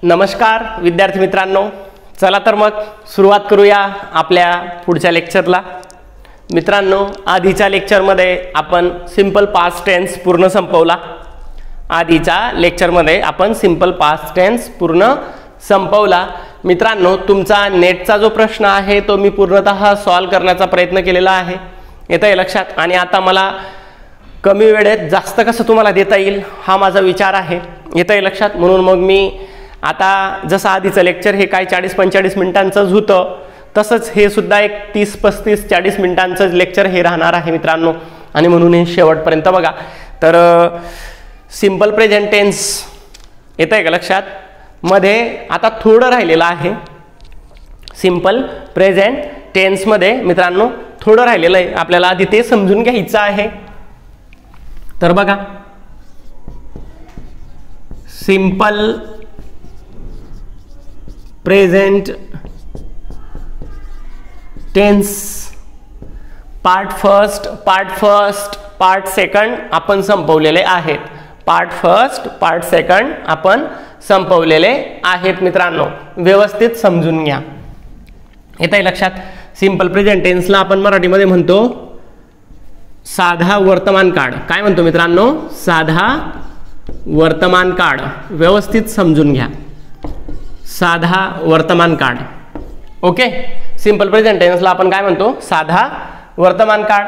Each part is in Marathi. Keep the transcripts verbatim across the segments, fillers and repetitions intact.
नमस्कार विद्यार्थी मित्रांनो, चला तर मग सुरुवात करूया आपल्या पुढच्या लेक्चरला। मित्रांनो, आधीच्या लेक्चरमध्ये आपण सिंपल पास्ट टेन्स पूर्ण संपवला। आधीच्या लेक्चरमध्ये आपण सिंपल पास्ट टेन्स पूर्ण संपवला। मित्रांनो, तुमचा नेटचा जो प्रश्न आहे तो मी पूर्णतः सॉल्व करण्याचा प्रयत्न केलेला आहे, येतंय लक्षात। आणि आता मला कमी वेळेत जास्त कसं तुम्हाला देता येईल हा माझा विचार आहे, येतंय लक्षात। म्हणून मग मी आता जसं आधीचं लेक्चर हे काय चाळीस पंचेचाळीस मिनिटांचंच होतं, तसंच हे सुद्धा एक तीस पस्तीस चाळीस मिनिटांचं लेक्चर हे राहणार आहे मित्रांनो। आणि म्हणून हे शेवटपर्यंत बघा। तर सिंपल प्रेझेंट टेन्स येतंय का लक्षात, मध्ये आता थोडं राहिलेलं आहे। सिंपल प्रेझेंट टेन्स मध्ये मित्रांनो थोडं राहिलेलं आहे, आपल्याला आधी ते समजून घ्यायचं आहे। तर बघा, simple present tense part first part first part second आपण संपवलेले आहेत। पार्ट फर्स्ट पार्ट सेकंड आपण संपवलेले आहेत मित्रांनो, व्यवस्थित समजून घ्या, येतंय लक्षात। सिंपल प्रेझेंट टेन्सला आपण मराठीमध्ये म्हणतो साधा वर्तमान काळ। काय म्हणतो मित्रांनो? साधा वर्तमान काळ। व्यवस्थित समजून घ्या, साधा वर्तमान काळ। ओके, सिंपल प्रेझेंट टेन्सला आपण काय म्हणतो? साधा वर्तमान काळ।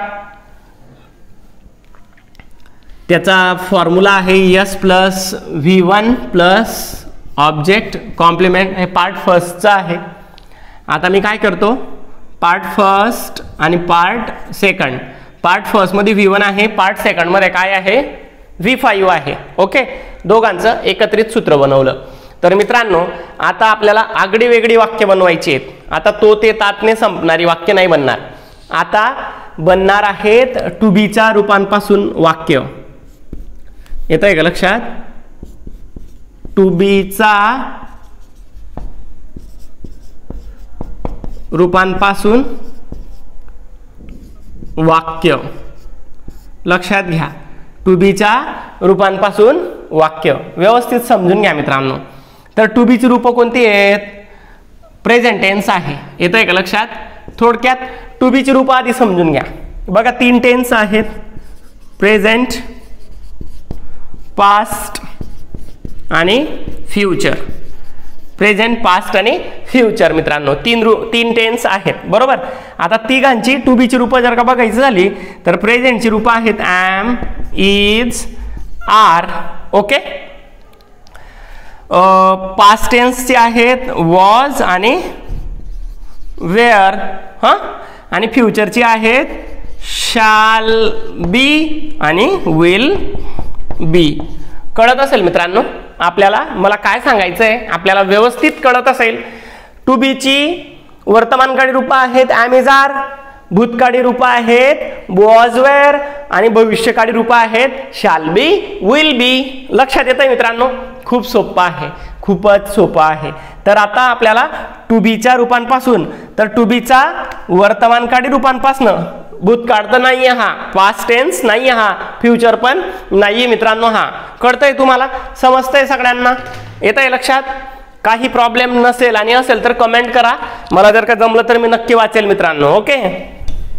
त्याचा फॉर्म्युला आहे S plus V one plus object complement. हे पार्ट फर्स्टचा आहे। आता मी काय करतो, पार्ट फर्स्ट आणि पार्ट सेकंड। पार्ट फर्स्ट मध्ये व्ही वन आहे, पार्ट सेकंड मध्ये काय आहे? व्ही फाईव्ह आहे। ओके, दोघांचं एकत्रित सूत्र बनवलं। तर मित्रांनो, आता आपल्याला आगडी वेगळी वाक्य बनवायची आहेत। आता तो ते तातने संपणारी वाक्य नाही बनणार, आता बनणार आहेत टू बीच्या रूपांपासून वाक्य, येतंय का लक्षात? टू बीचा रूपांपासून वाक्य, लक्षात घ्या। टू बीच्या रूपांपासून वाक्य व्यवस्थित समजून घ्या मित्रांनो। तर टू बीची रूप कोणती आहेत? प्रेझेंट टेन्स आहे, येतंय का लक्षात? थोडक्यात टू बीची रूप आधी समजून घ्या। बघा, तीन टेन्स आहेत, प्रेझेंट, पास्ट आणि फ्युचर। प्रेझेंट, पास्ट आणि फ्युचर मित्रांनो, तीन रू तीन टेन्स आहेत, बरोबर। आता तिघांची टू बीची रूप जर का बघायची झाली तर प्रेझेंटची रूप आहेत am, is, are. Okay, past टेन्सचे आहेत वॉज आणि वेअर, हा। आणि फ्युचरची आहेत शाल बी आणि विल बी। कळत असेल मित्रांनो आपल्याला? मला काय सांगायचंय, आपल्याला व्यवस्थित कळत असेल। टू बीची वर्तमानकाळी रूप आहेत ॲम, इज, आर। भूतकाळी रूप आहेत वॉज, वेअर आणि भविष्यकाळी रूप आहेत शाल बी, विल बी। लक्षात येतंय मित्रांनो? खूप सोपं आहे, खूपच सोपं आहे। तर आता आपल्याला टू बीच्या रूपांपासून, तर टू बीचा वर्तमानकाळी रूपांपासून, भूतकाळ तर नाहीये हा, पास्ट टेन्स नाहीये हा, फ्युचर पण नाहीये मित्रांनो हा। कळतंय तुम्हाला? समजतंय सगळ्यांना? येतंय लक्षात? काही प्रॉब्लेम नसेल आणि असेल तर कमेंट करा, मला जर का जमलं तर मी नक्की वाचेल मित्रांनो। ओके,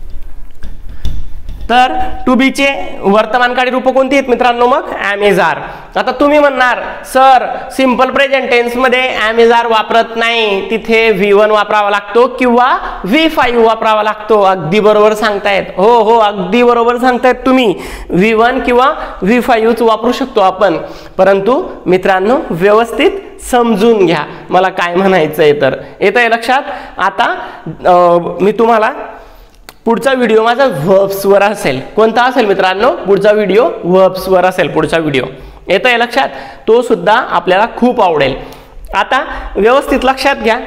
तर टू बीचे वर्तमानकाळी रूप कोणती आहेत मित्रांनो? मग ॲम, इज, आर। आता तुम्ही म्हणणार सर सिंपल प्रेझेंट टेन्स मध्ये ॲम, इज, आर वापरत नाही, तिथे व्ही वन वापरावा लागतो किंवा व्ही फाईव्ह वापरावा लागतो। अगदी बरोबर सांगतायत, हो हो अगदी बरोबर सांगतायत तुम्ही। व्ही वन किंवा व्ही फाईव्हच वापरू शकतो आपण, परंतु मित्रांनो व्यवस्थित समजून घ्या मला काय म्हणायचंय। तर येतंय लक्षात? आता मी तुम्हाला पुढचा व्हिडिओ माझा वर्ब्स वर असेल। कोणता असेल मित्रांनो? पुढचा व्हिडिओ वर्ब्स वर असेल, पुढचा व्हिडिओ, येतंय लक्षात? तो सुद्धा आपल्याला खूप आवडेल। आता व्यवस्थित लक्षात घ्या,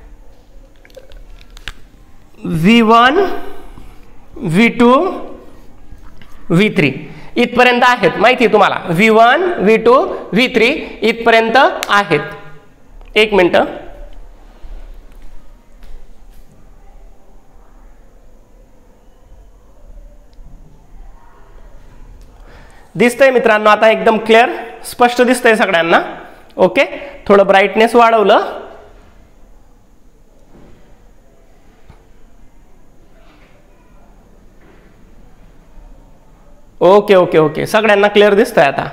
V one, V two, V three इथपर्यंत आहेत, माहिती आहे तुम्हाला? V one, V two, V three इथपर्यंत आहेत। एक मिनिट, दिसतंय मित्रांनो आता एकदम क्लिअर, स्पष्ट दिसतंय सगळ्यांना? ओके, थोडं ब्राईटनेस वाढवलं. ओके ओके ओके, सगळ्यांना क्लिअर दिसतंय आता.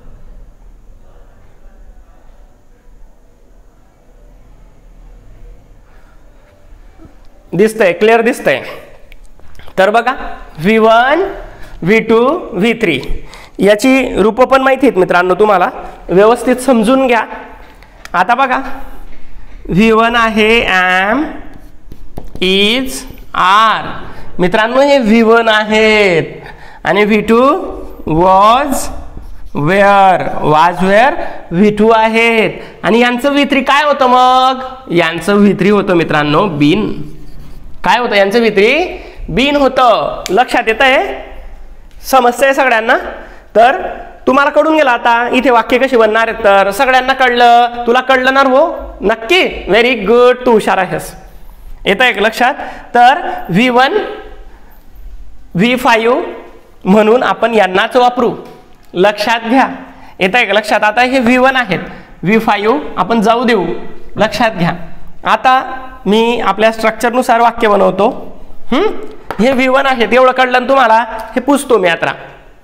दिसतंय, क्लिअर दिसतंय. तर बघा V one V two V three याची रूप पण माहिती आहेत मित्रांनो तुम्हाला, व्यवस्थित समजून घ्या. आता बघा व्ही वन आहे एम इज आर. मित्रांनो हे व्ही वन आहेत आणि V two was were, was were V two आहेत. आणि यांचं व्ही थ्री काय होतं मग? यांचं व्ही थ्री होतं मित्रांनो बीन. काय होतं यांचं व्ही थ्री? बीन होतं. लक्षात येत आहे? समजतंय सगळ्यांना? तर तुम्हाला कळून गेला आता इथे वाक्य कशी बनणार आहेत. तर सगळ्यांना कळलं? तुला कळलं ना हो? नक्की, व्हेरी गुड, तू हुशार आहेस. येत आहे लक्षात? तर व्ही वन व्ही फाईव्ह म्हणून आपण यांनाच वापरू. लक्षात घ्या. येत आहे का लक्षात? आता हे व्ही वन आहेत, व्ही फाईव्ह आपण जाऊ देऊ. लक्षात घ्या. आता मी आपल्या स्ट्रक्चरनुसार वाक्य बनवतो. हम्म हे व्ही वन आहेत, एवढं कळलं ना तुम्हाला? हे पुसतो मी आता.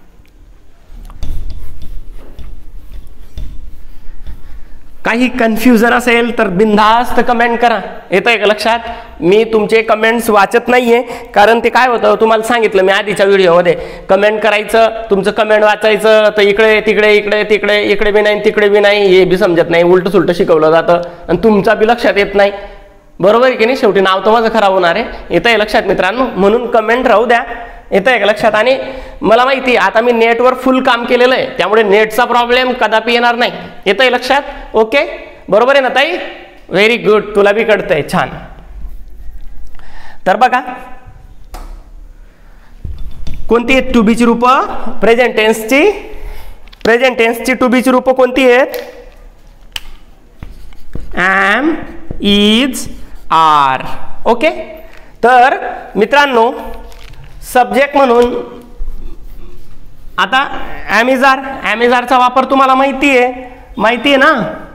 काही कन्फ्युजन असेल तर बिनधास्त कमेंट करा. येतंय का लक्षात? मी तुमचे कमेंट्स वाचत नाहीये, कारण ते काय होतं तुम्हाला सांगितलं मी आधीच्या व्हिडिओमध्ये, कमेंट करायचं, तुमचं कमेंट वाचायचं, तर इकडे तिकडे इकडे तिकडे इकडे बी नाही तिकडे बी नाही, हे बी समजत नाही, उलट सुलट शिकवलं जातं आणि तुमचा बी लक्षात येत नाही. बरोबर आहे की नाही? शेवटी नाव तर माझं खराब होणार आहे. येतंय लक्षात मित्रांनो? म्हणून कमेंट राहू द्या. येतंय का लक्षात? आणि मला माहिती आता मी नेटवर फुल काम केलेलं आहे, त्यामुळे नेटचा प्रॉब्लेम कदापि येणार नाही. येतंय लक्षात? ओके, बरोबर आहे ना ताई? व्हेरी गुड, तुला बी कळतंय, छान. तर बघा कोणती आहेत टू बीची रूप? प्रेझेंट टेन्सची प्रेझेंट टेन्सची टू बीची रूप कोणती आहेत? M is are. ओके, तर मित्रांनो सब्जेक्ट म्हणून आता ॲमिजार ॲमिजारचा वापर तुम्हाला माहिती आहे माहिती आहे ना?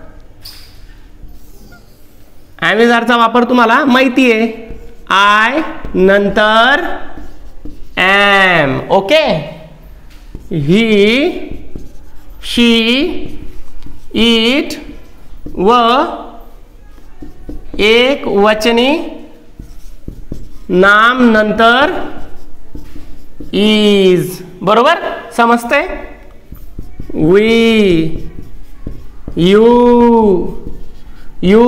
ॲमिजारचा वापर तुम्हाला माहिती आहे. आय नंतर am. Okay, he she it व एक वचनी नाम नंतर इज. बरोबर समजते? वी, यू, यू,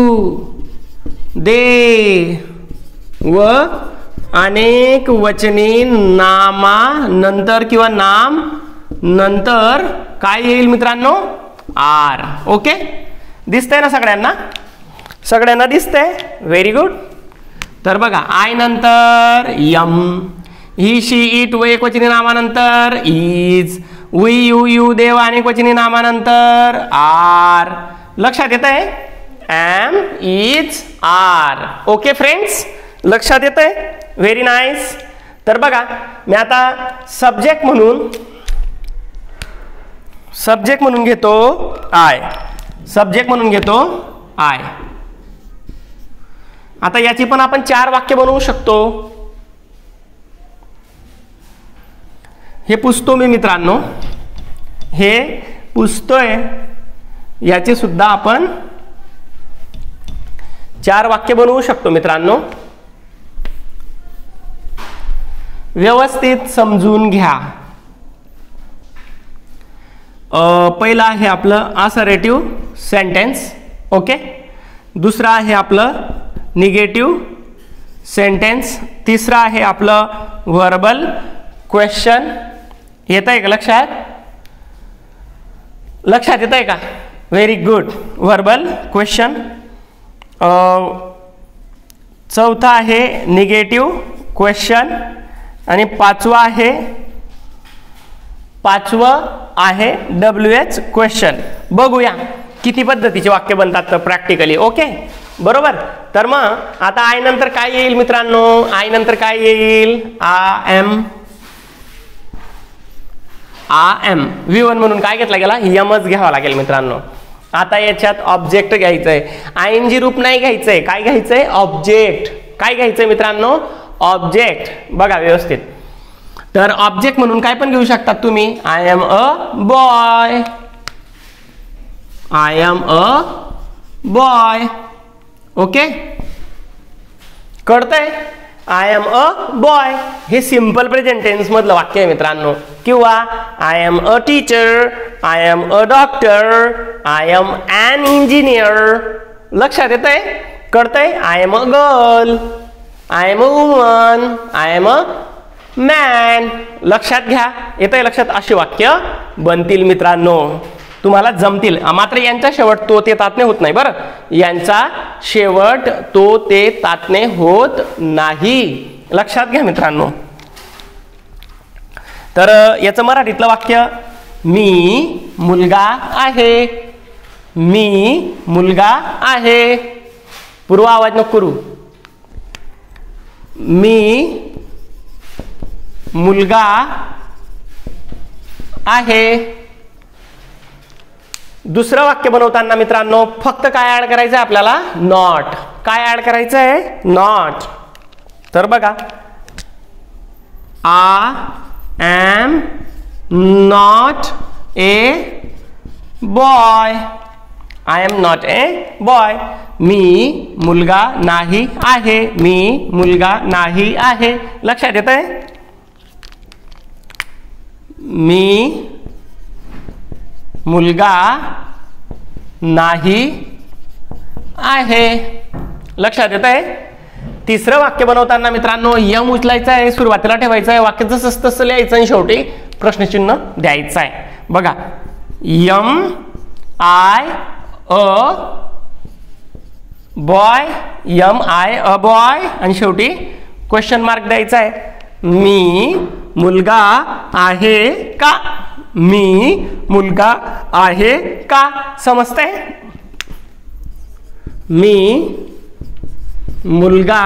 दे व अनेक वचनी नामा नंतर किंवा नाम नंतर काय येईल मित्रांनो? आर. ओके, दिसतंय ना सगळ्यांना? सगळ्यांना दिसतंय? Very good. तर बघा आय नंतर यम, ही शी इट व एकवचनी नामानंतर is, we you you they अनेक वचनी नामानंतर आर. लक्षात येत आहे? Am is are. Okay friends, लक्षात येत आहे? Very nice. तर बघा मी आता सब्जेक्ट म्हणून सब्जेक्ट म्हणून घेतो आय. सब्जेक्ट म्हणून घेतो आय. आता याची पण आपण चार वाक्य बनवू शकतो. हे पुसतो मी मित्रांनो, हे पुसतोय. याचे सुद्धा आपण चार वाक्य बनवू शकतो मित्रांनो. व्यवस्थित समजून घ्या. पहिला आहे आपलं असर्टिव्ह सेंटेन्स. ओके, दुसरं आहे आपलं निगेटिव्ह सेंटेन्स. तिसरं आहे आपलं व्हर्बल क्वेश्चन. येत आहे का लक्षात? लक्षात येत आहे का? Very good, verbal question. चौथा आहे निगेटिव्ह क्वेश्चन आणि पाचवा आहे पाचवं आहे डब्ल्यू एच क्वेश्चन. बघूया किती पद्धतीचे वाक्य बनतात प्रॅक्टिकली. ओके, बरोबर. तर मग आता आय नंतर काय येईल मित्रांनो? आय नंतर काय येईल? Am. Am V one म्हणून काय घेतला गेला? यमच घ्यावा लागेल मित्रांनो. आता याच्यात ऑब्जेक्ट घ्यायचंय, आय एन जी रूप नाही घ्यायचंय, काय घ्यायचंय ऑब्जेक्ट. काय घ्यायचंय मित्रांनो ऑब्जेक्ट. बघा व्यवस्थित, तर ऑब्जेक्ट म्हणून काय पण घेऊ शकतात तुम्ही. I am a boy, I am a boy. Okay कळतंय. आय एम अ बॉय हे सिंपल प्रेझेंट टेन्स मधलं वाक्य आहे मित्रांनो. किंवा I am a teacher, I am a doctor, I am an engineer. लक्षात येतंय, कळतंय. I am a girl, I am a woman, I am a man. लक्षात घ्या, येतंय लक्षात. अशी वाक्य बनतील मित्रांनो, तुम्हाला जमतील. मात्र यांचा शेवट तो ते तात्ने होत नाही बरं. यांचा शेवट तो ते तात्ने होत नाही, लक्षात घ्या मित्रांनो. तर याचं मराठीतलं वाक्य, मी मुलगा आहे, मी मुलगा आहे. पूर्व आवाज नको करू. मी मुलगा आहे. दुसरं वाक्य बनवताना मित्रांनो फक्त काय ऍड करायचं आहे आपल्याला, नॉट. काय ऍड करायचं आहे, नॉट. तर बघा, I am not a boy, I am not a boy. मी मुलगा नाही आहे, मी मुलगा नाही आहे. लक्षात येतंय. मी मुलगा नाही आहे. लक्षात येत आहे. तिसरं वाक्य बनवताना मित्रांनो यम उचलायचं आहे, सुरुवातीला ठेवायचं आहे, वाक्य जसं तसं लिहायचं आणि शेवटी प्रश्नचिन्ह द्यायचं आहे. बघा, am I a boy, am I a boy आणि शेवटी क्वेश्चन मार्क द्यायचा आहे. मी मुलगा आहे का, मी मुलगा आहे का. समजतंय. मी मुलगा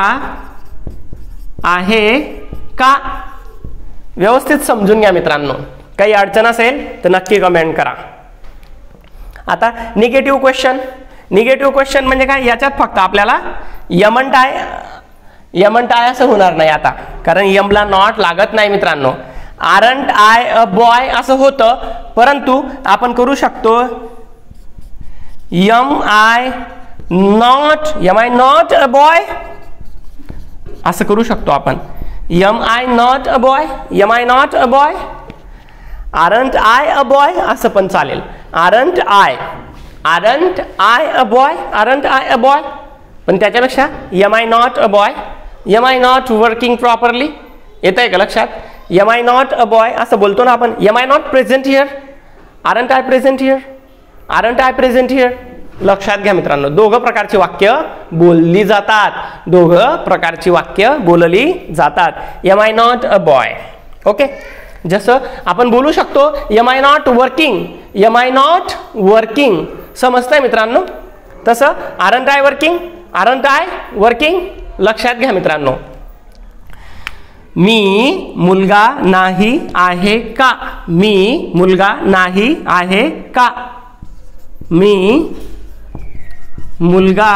आहे का. व्यवस्थित समजून घ्या मित्रांनो. काही अडचण असेल तर नक्की कमेंट करा. आता निगेटिव्ह क्वेश्चन. निगेटिव्ह क्वेश्चन म्हणजे काय, याच्यात फक्त आपल्याला यमन टाय, यमन टाय असं होणार नाही आता, कारण यमला नॉट लागत नाही मित्रांनो. आरंट आय अ बॉय असं होतं, परंतु आपण करू शकतो am I not, am I not a boy असं करू शकतो आपण. Am I not a boy, am I not a boy. Aren't I a boy असं पण चालेल. Aren't I, aren't I a boy, aren't I a boy. पण त्याच्यापेक्षा am I not a boy, am I not working properly. येत आहे का लक्षात. Am I not a boy असं बोलतो ना आपण. Am I not present here, aren't I present here, aren't I present here. लक्षात घ्या मित्रांनो, दोघं प्रकारची वाक्य बोलली जातात, दोघं प्रकारची वाक्य बोलली जातात. Am I not a boy. Okay, जसं आपण बोलू शकतो am I not working, am I not working. समजतंय मित्रांनो. तसं aren't I working, aren't I working. लक्षात घ्या मित्रांनो. मी मुलगा नाही आहे का, मी मुलगा नाही आहे का, मी मुलगा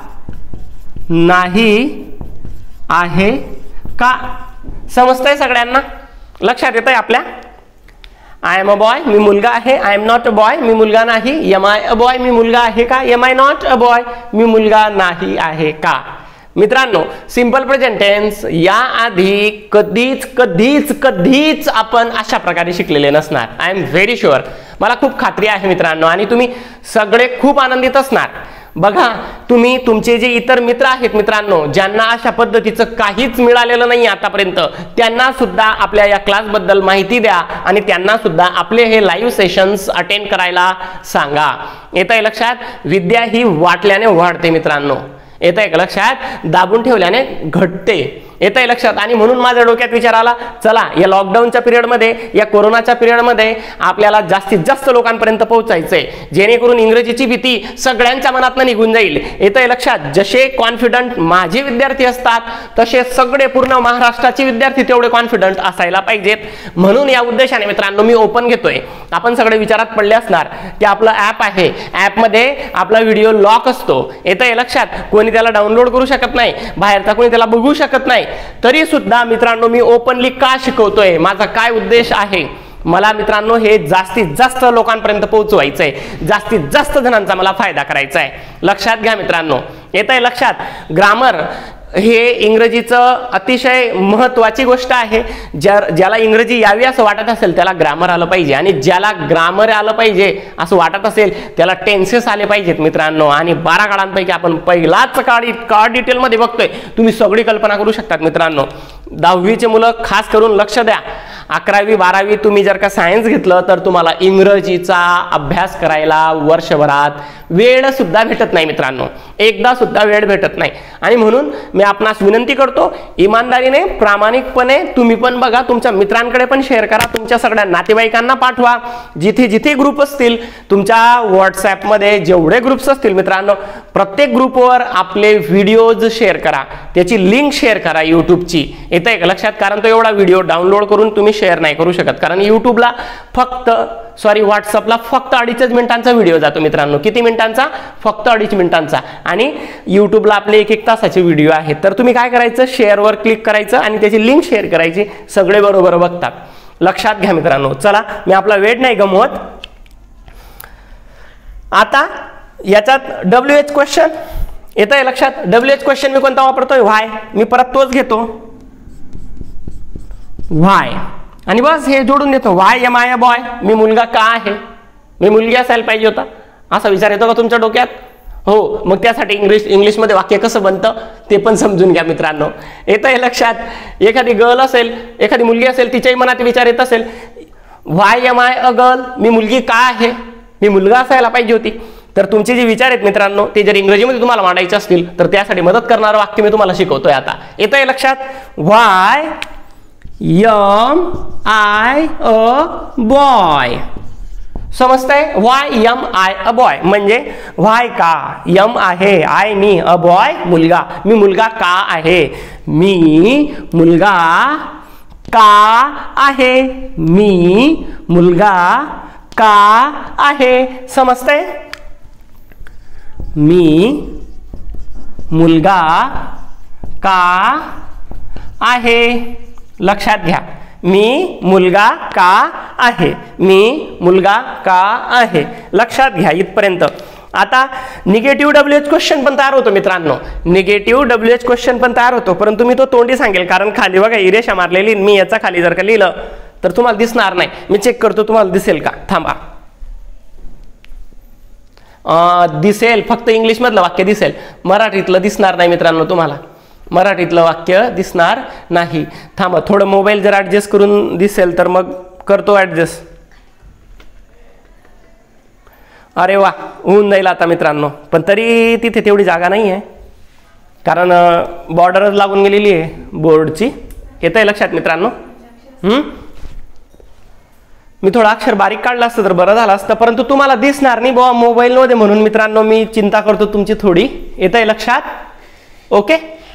नाही आहे का. समजतंय सगळ्यांना. लक्षात येतंय आपल्या. आय एम अ बॉय, मी मुलगा आहे. I am not a boy, मी मुलगा नाही. एम आय अ बॉय, मी मुलगा आहे का. Am I not a boy, मी मुलगा नाही आहे का. मित्रांनो, सिंपल प्रेझेंट टेन्स या आधी कधीच कधीच कधीच आपण अशा प्रकारे शिकलेले नसणार. I am very sure. मला खूप खात्री आहे मित्रांनो, आणि तुम्ही सगळे खूप आनंदित असणार. बघा, तुम्ही तुमचे जे इतर मित्र आहेत मित्रांनो, ज्यांना अशा पद्धतीचं काहीच मिळालेलं नाही आतापर्यंत, त्यांना सुद्धा आपल्या या क्लास बद्दल माहिती द्या आणि त्यांना सुद्धा आपले हे लाईव्ह सेशन्स अटेंड करायला सांगा. येतंय लक्षात. विद्या ही वाटल्याने वाढते मित्रांनो. येतंय का लक्षात. दाबून ठेवल्याने घटते. येतंय लक्षात. आणि म्हणून माझ्या डोक्यात विचार आला, चला या लॉकडाऊनच्या पिरियडमध्ये, या कोरोनाच्या पिरियडमध्ये आपल्याला जास्तीत जास्त लोकांपर्यंत पोहोचायचंय, जेणेकरून इंग्रजीची भीती सगळ्यांच्या मनातनं निघून जाईल. येतंय लक्षात. जसे कॉन्फिडंट माझे विद्यार्थी असतात तसे सगळे पूर्ण महाराष्ट्राचे विद्यार्थी तेवढे कॉन्फिडंट असायला पाहिजेत. म्हणून या उद्देशाने मित्रांनो मी ओपन घेतोय. आपण सगळे विचारात पडले असणार की आपलं ऍप आहे, ऍपमध्ये आपला व्हिडिओ लॉक असतो. येतंय लक्षात. कोणी त्याला डाउनलोड करू शकत नाही, बाहेरचा कोणी त्याला बघू शकत नाही. तरी सुद्धा मित्रांनो मी ओपनली का शिकवतोय, माझा काय उद्देश आहे, मला मित्रांनो हे जास्तीत जास्त लोकांपर्यंत पोहोचवायचंय, जास्तीत जास्त जणांचा मला फायदा करायचा आहे. लक्षात घ्या मित्रांनो. येतंय लक्षात. ग्रामर हे इंग्रजीचं अतिशय महत्त्वाची गोष्ट आहे. ज्या ज्याला इंग्रजी यावी असं वाटत असेल त्याला ग्रामर आलं पाहिजे, आणि ज्याला ग्रामर आलं पाहिजे असं वाटत असेल त्याला टेन्सेस आले पाहिजेत मित्रांनो. आणि बारा काळांपैकी आपण पहिलाच काळ काळ डिटेलमध्ये बघतोय. तुम्ही सगळी कल्पना करू शकतात मित्रांनो. दहावीचे मुलं खास करून लक्ष द्या. अकरावी बारावी तुम्ही जर का सायन्स घेतलं तर तुम्हाला इंग्रजीचा अभ्यास करायला वर्षभरात वेळ सुद्धा भेटत नाही मित्रांनो, एकदा सुद्धा वेळ भेटत नाही. आणि म्हणून मी आपणास विनंती करतो, इमानदारीने प्रामाणिकपणे तुम्ही पण बघा, तुमच्या मित्रांकडे पण शेअर करा, तुमच्या सगळ्या नातेवाईकांना पाठवा. जिथे जिथे ग्रुप असतील तुमच्या व्हॉट्सॲपमध्ये, जेवढे ग्रुप्स असतील मित्रांनो, प्रत्येक ग्रुपवर आपले व्हिडिओज शेअर करा, त्याची लिंक शेअर करा यूट्यूबची. येतंय का लक्षात. कारण तो एवढा व्हिडिओ डाउनलोड करून तुम्ही शेअर नाही करू शकत, कारण यूट्यूबला फक्त सॉरी व्हॉट्सअपला फक्त अडीचच मिनिटांचा व्हिडिओ जातो मित्रांनो. किती मिनिटांचा? फक्त अडीच मिनिटांचा. आणि यूट्यूबला आपले एक एक तासाचे व्हिडिओ आहेत. तर तुम्ही काय करायचं, शेअरवर क्लिक करायचं आणि त्याची लिंक शेअर करायची, सगळे बरोबर बघतात. लक्षात घ्या मित्रांनो. चला मी आपला वेळ नाही गमवत. आता याच्यात डब्ल्यू एच क्वेश्चन येतंय लक्षात. डब्ल्यू एच क्वेश्चन मी कोणता वापरतोय? व्हाय. मी परत तोच घेतो, व्हाय, आणि बस हे जोडून देतो. Why am I a boy. मी मुलगा का आहे? मी मुलगी असायला पाहिजे होता, असा विचार येतो का तुमच्या डोक्यात? हो. मग त्यासाठी इंग्लिश इंग्लिशमध्ये वाक्य कसं बनतं ते पण समजून घ्या मित्रांनो. येतंय लक्षात. एखादी गर्ल असेल, एखादी मुलगी असेल, तिच्याही मनात विचार येत असेल, why am I a girl. मी मुलगी का आहे? मी मुलगा असायला पाहिजे होती. तर तुमचे जे विचार आहेत मित्रांनो ते जर इंग्रजीमध्ये तुम्हाला मांडायचे असतील तर त्यासाठी मदत करणारं वाक्य मी तुम्हाला शिकवतोय आता. येतंय लक्षात. Why am I a boy. समजतंय? Why am I a boy म्हणजे व्हाय का, एम आहे, आय मी, अ बॉय मुलगा. मी मुलगा का आहे? मी मुलगा का आहे? मी मुलगा का आहे? समजतंय? मी मुलगा का आहे. लक्षात घ्या. मी मुलगा का आहे. मी मुलगा का आहे. लक्षात घ्या इथपर्यंत. आता निगेटिव्ह डब्ल्यू एच क्वेश्चन पण तयार होतो मित्रांनो. निगेटिव्ह डब्ल्यू एच क्वेश्चन पण तयार होतो, परंतु मी तो तोंडी सांगेल, कारण खाली बघा इरेषा मारलेली. मी याचा खाली जर का लिहिलं तर तुम्हाला दिसणार नाही. मी चेक करतो तुम्हाला दिसेल का. थांबा. दिसेल, फक्त इंग्लिश मधलं वाक्य दिसेल, मराठीतलं दिसणार नाही मित्रांनो. तुम्हाला मराठीतलं वाक्य दिसणार नाही. थांबा, थोडं मोबाईल जर ऍडजस्ट करून दिसेल तर मग करतो ऍडजस्ट. अरे वा, होऊन जाईल आता मित्रांनो. पण तरी तिथे तेवढी जागा नाही आहे, कारण बॉर्डरच लागून गेलेली आहे बोर्डची. येतंय लक्षात मित्रांनो. हम्म मी थोडं अक्षर बारीक काढलं असतं तर बरं झालं असतं, परंतु तुम्हाला दिसणार नाही बुवा मोबाईलमध्ये, म्हणून मित्रांनो मी चिंता करतो तुमची थोडी. येतंय लक्षात. ओके.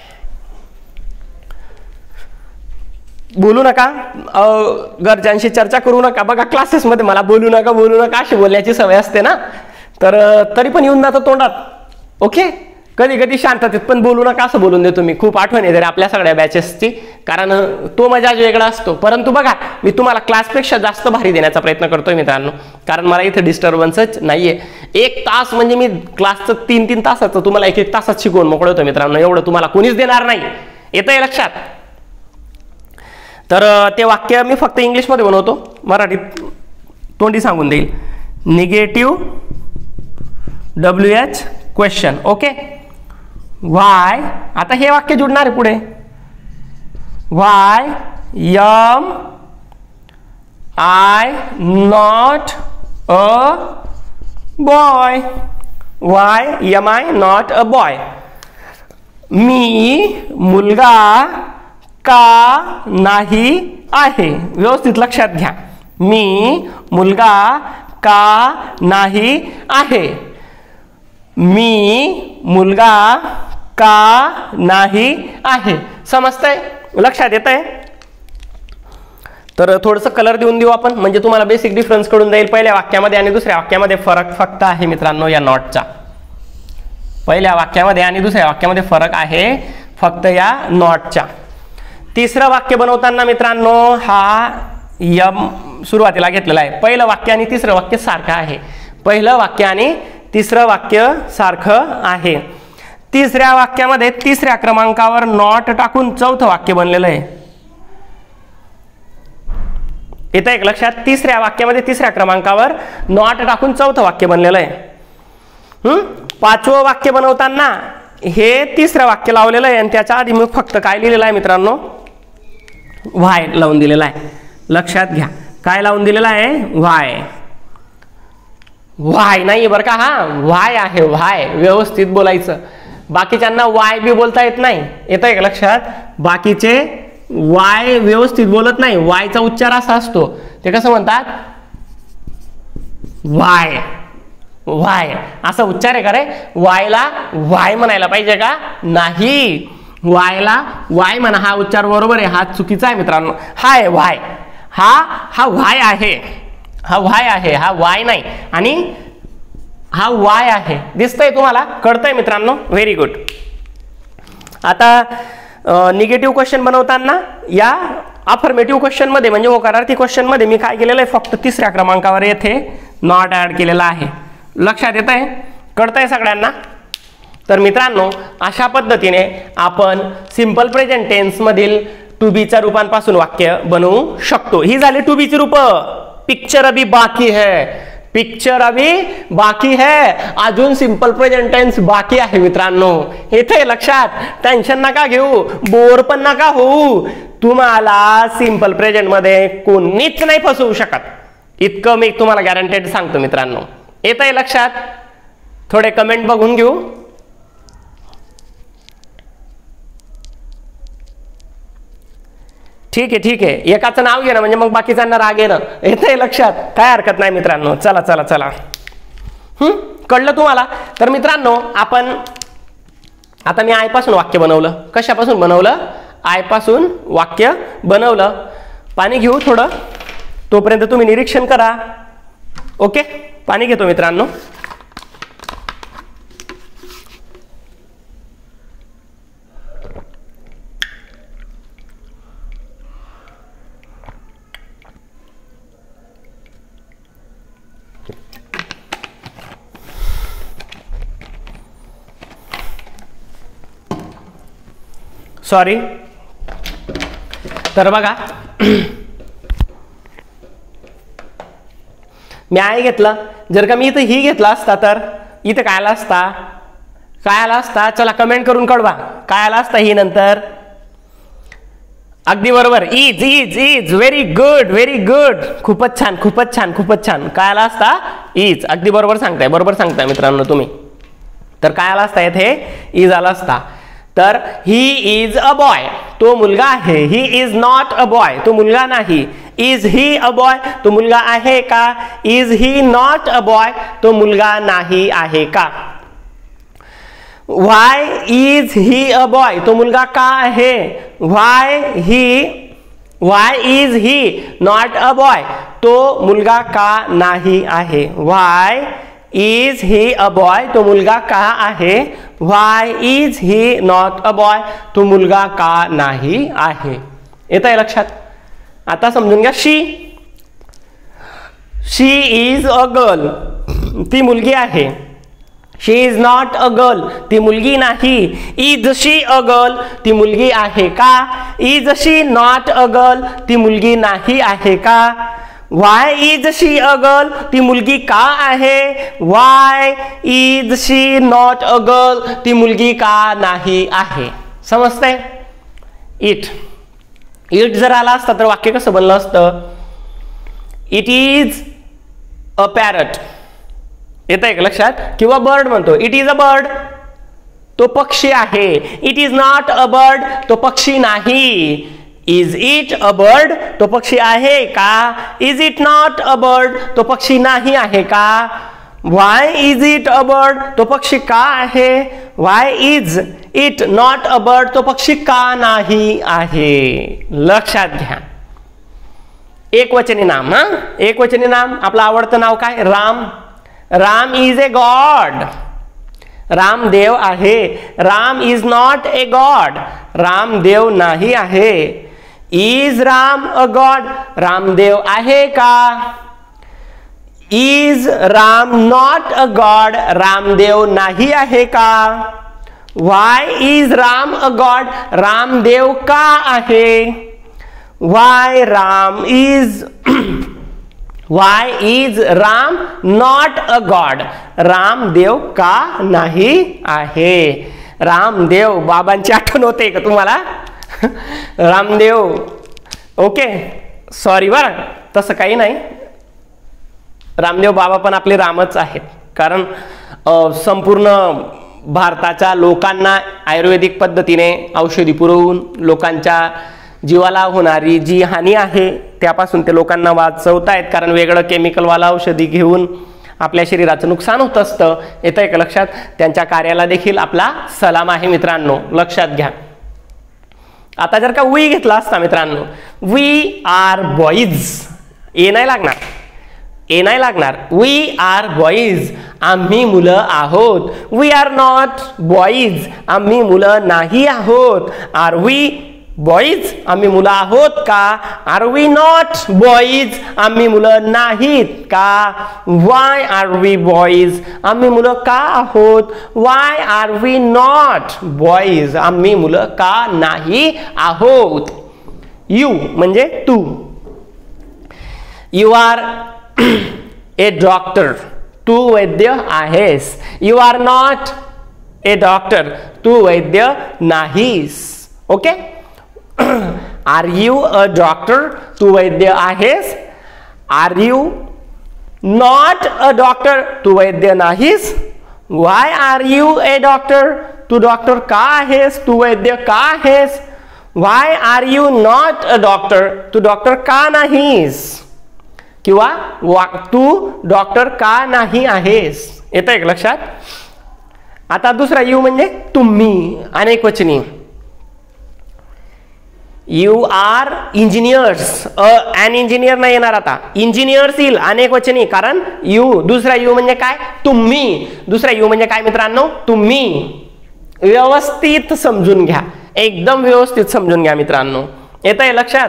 बोलू नका, घरच्यांशी चर्चा करू नका. बघा क्लासेसमध्ये मला बोलू नका बोलू नका अशी बोलण्याची सवय असते ना, तर तरी पण येऊन जातं तोंडात. ओके. कधी कधी शांततेत पण बोलू नका असं बोलून देतो मी. खूप आठवण येते आपल्या सगळ्या बॅचेसची, कारण तो मजा वेगळा असतो. परंतु बघा मी तुम्हाला क्लासपेक्षा जास्त भारी देण्याचा प्रयत्न करतोय मित्रांनो, कारण मला इथे डिस्टर्बन्सच नाहीये. एक तास म्हणजे मी क्लासचं तीन तीन तासाचं तुम्हाला एक एक तासात शिकवून मोकळं होतो मित्रांनो. एवढं तुम्हाला कोणीच देणार नाही. येतंय लक्षात. तर ते वाक्य मी फक्त इंग्लिशमध्ये बनवतो, मराठीत तोंडी सांगून देईल. Negative W H question. Okay. Why, आता हे वाक्य जुडणार आहे पुढे. Why am I not a boy. Why am I not a boy. मी मुलगा का नाही आहे. व्यवस्थित लक्षात घ्या. मी मुलगा का नाही आहे. मी मुलगा का नाही आहे. समजतंय? लक्षात येतंय? तर थोडंसं कलर देऊन देऊ आपण, म्हणजे तुम्हाला बेसिक डिफरन्स कळून जाईल. पहिल्या वाक्यामध्ये आणि दुसऱ्या वाक्यामध्ये फरक फक्त आहे मित्रांनो या नॉटचा. पहिल्या वाक्यामध्ये आणि दुसऱ्या वाक्यामध्ये फरक आहे फक्त या नॉटच्या. तिसरं वाक्य बनवताना मित्रांनो हा यम सुरुवातीला घेतलेला आहे. पहिलं वाक्य आणि तिसरं वाक्य सारखं आहे. पहिलं वाक्य आणि तिसरं वाक्य सारखं आहे. तिसऱ्या वाक्यामध्ये तिसऱ्या क्रमांकावर नॉट टाकून चौथं वाक्य बनलेलं आहे. इथं एक लक्षात, तिसऱ्या वाक्यामध्ये तिसऱ्या क्रमांकावर नॉट टाकून चौथं वाक्य बनलेलं आहे. हम्म पाचवं वाक्य बनवताना हे तिसरं वाक्य लावलेलं आहे आणि त्याच्या आधी मग फक्त काय लिहिलेलं आहे मित्रांनो, व्हाय लावून दिलेला आहे. लक्षात घ्या, काय लावून दिलेला आहे, व्हाय. व्हाय नाही बरं का, हा व्हाय आहे. व्हाय व्यवस्थित बोलायचं. बाकीच्यांना वाय बी बोलता येत नाही. येतं एक लक्षात, बाकीचे वाय व्यवस्थित बोलत नाही. वायचा उच्चार असा असतो, ते कसं म्हणतात, वाय वाय असा उच्चार आहे का रे. वायला वाय म्हणायला पाहिजे का, नाही. वायला वाय म्हणा, हा उच्चार बरोबर आहे, हा चुकीचा आहे मित्रांनो. हा आहे वाय, हा हा वाय आहे, हा वाय आहे, हा वाय नाही. आणि हा वाय आहे. दिसतंय तुम्हाला, कळतंय मित्रांनो. Very good. आता निगेटिव्ह क्वेश्चन बनवताना या अफर्मेटिव्ह क्वेश्चन मध्ये म्हणजे होकारार्थी क्वेश्चन मध्ये मी काय केलेलं आहे, फक्त तिसऱ्या क्रमांकावर येथे नॉट ऍड केलेला आहे. लक्षात येत आहे, कळतंय सगळ्यांना. तर मित्रांनो अशा पद्धतीने आपण सिंपल प्रेझेंट टेन्स मधील टू बीच्या रूपांपासून वाक्य बनवू शकतो. ही झाली टू बीची रूप. पिक्चर अभी बाकी है, पिक्चर अभी बाकी है. अजून सिंपल प्रेझेंट टेन्स बाकी आहे मित्रांनो. येथे लक्षात, टेन्शन नका घेऊ, बोर पण नका होऊ. तुम्हाला सिंपल प्रेझेंट मध्ये कोणीच नाही फसवू शकत, इतकं मी तुम्हाला गॅरंटेड सांगतो मित्रांनो. येतंय लक्षात. थोडे कमेंट बघून घेऊ. ठीक आहे ठीक आहे, एकाचं नाव घे ना, म्हणजे मग बाकीच्यांना राग येणं. येतंय लक्षात, काय हरकत नाही मित्रांनो. चला चला चला, हम्म कळलं तुम्हाला. तर मित्रांनो आपण आता मी आय पासून वाक्य बनवलं. कशापासून बनवलं, आय पासून वाक्य बनवलं. पाणी घेऊ थोडं, तोपर्यंत तुम्ही निरीक्षण करा. ओके, पाणी घेतो मित्रांनो. सॉरी. तर बघा, मी आय घेतला. जर का मी इथं ही घेतला असता तर इथं काय आला असता, काय आला असता, चला कमेंट करून कळवा. काय आला असता ही नंतर. अगदी बरोबर, is is is. Very good very good. खूपच छान खूपच छान खूपच छान. काय आला असता, इज. अगदी बरोबर सांगताय, बरोबर सांगताय मित्रांनो तुम्ही. तर काय आला असता, येथे इज आला असता. तर ही इज अ बॉय, तो मुलगा आहे. He is not a boy, तो मुलगा नाही. इज ही अ बॉय, तो मुलगा आहे का. Is he not a boy, तो मुलगा नाही आहे का. Why is he a boy, तो मुलगा का आहे. Why he why is he not a boy, तो मुलगा का नाही आहे. Why is he a boy, तो मुलगा का आहे. Why is he not a boy, तो मुलगा का नाही आहे. येत आहे लक्षात. आता समजून घ्या. शी शी इज अ गर्ल, ती मुलगी आहे. She is not a girl, ती मुलगी नाही. इज शी अ गर्ल, ती मुलगी आहे का. Is she not a girl, ती मुलगी नाही आहे का. Why is she a girl, ती मुलगी का आहे. Why is she not a girl, ती मुलगी का नाही आहे. समजतंय. इट इट जर आला असता तर वाक्य कसं बनलं असतं. It is a parrot. येतं एक लक्षात. किंवा बर्ड म्हणतो, इट इज अ बर्ड, तो पक्षी आहे. It is not a bird, तो पक्षी नाही. इज इट अ बर्ड, तो पक्षी आहे का? Is it not a bird, तो पक्षी नाही आहे का? Why is it a bird, तो पक्षी का आहे? Why is it not a bird, तो पक्षी का नाही आहे? लक्षात घ्या. एक वचनी नाम. हा एक वचनी नाम. आपलं आवडतं नाव काय? Ram. Ram is a god. Ram देव आहे. Ram is not a god, Ram देव नाही आहे. इज राम अ गॉड, रामदेव आहे का? Is Ram not a god, रामदेव नाही आहे का? Why is Ram a god, रामदेव का आहे? Why Ram is why is Ram not a god, रामदेव का नाही आहे? रामदेव बाबांची आठवण होते का तुम्हाला? रामदेव. ओके, सॉरी बरं, तसं काही नाही. रामदेव बाबा पण आपले रामच आहेत. कारण संपूर्ण भारताच्या लोकांना आयुर्वेदिक पद्धतीने औषधी पुरवून लोकांच्या जीवाला होणारी जी हानी आहे त्यापासून ते लोकांना वाचवतायत. कारण वेगळं केमिकलवाला औषधी घेऊन आपल्या शरीराचं नुकसान होत असतं. येतं आहे का लक्षात? त्यांच्या कार्याला देखील आपला सलाम आहे मित्रांनो, लक्षात घ्या. आता जर का वी घेतला असता मित्रांनो, वी आर बॉईज, ए नाही लागणार, ए नाही लागणार. वी आर बॉईज, आम्ही मुलं आहोत. वी आर नॉट बॉईज, आम्ही मुलं नाही आहोत. आर वी बॉईज, आम्ही मुलं आहोत का? आर वी नॉट बॉईज, आम्ही मुलं नाहीत का? वाय आर वी बॉईज, आम्ही मुलं का आहोत? Why are we not boys, आम्ही मुलं का नाही आहोत? यू म्हणजे तू. यू आर ए डॉक्टर, तू वैद्य आहेस. You are not a doctor, तू वैद्य नाहीस. Okay. Are you a doctor, तू वैद्य आहेस. Are you not a doctor, तू वैद्य नाहीस. Why are you a doctor, तू डॉक्टर का आहेस? तू वैद्य का आहेस? Why are you not a doctor, तू डॉक्टर का नाहीस? किंवा तू डॉक्टर का नाही आहेस? येतं एक लक्षात. आता दुसरा यू म्हणजे तुम्ही, अनेक वचनी. You are engineers, an engineer नाही येणार आता, इंजिनियर्स येईल अनेक वचनी. कारण यू, दुसरा यू म्हणजे काय? तुम्ही. दुसरा यू म्हणजे काय मित्रांनो? तुम्ही. व्यवस्थित समजून घ्या, एकदम व्यवस्थित समजून घ्या मित्रांनो. येत आहे लक्षात?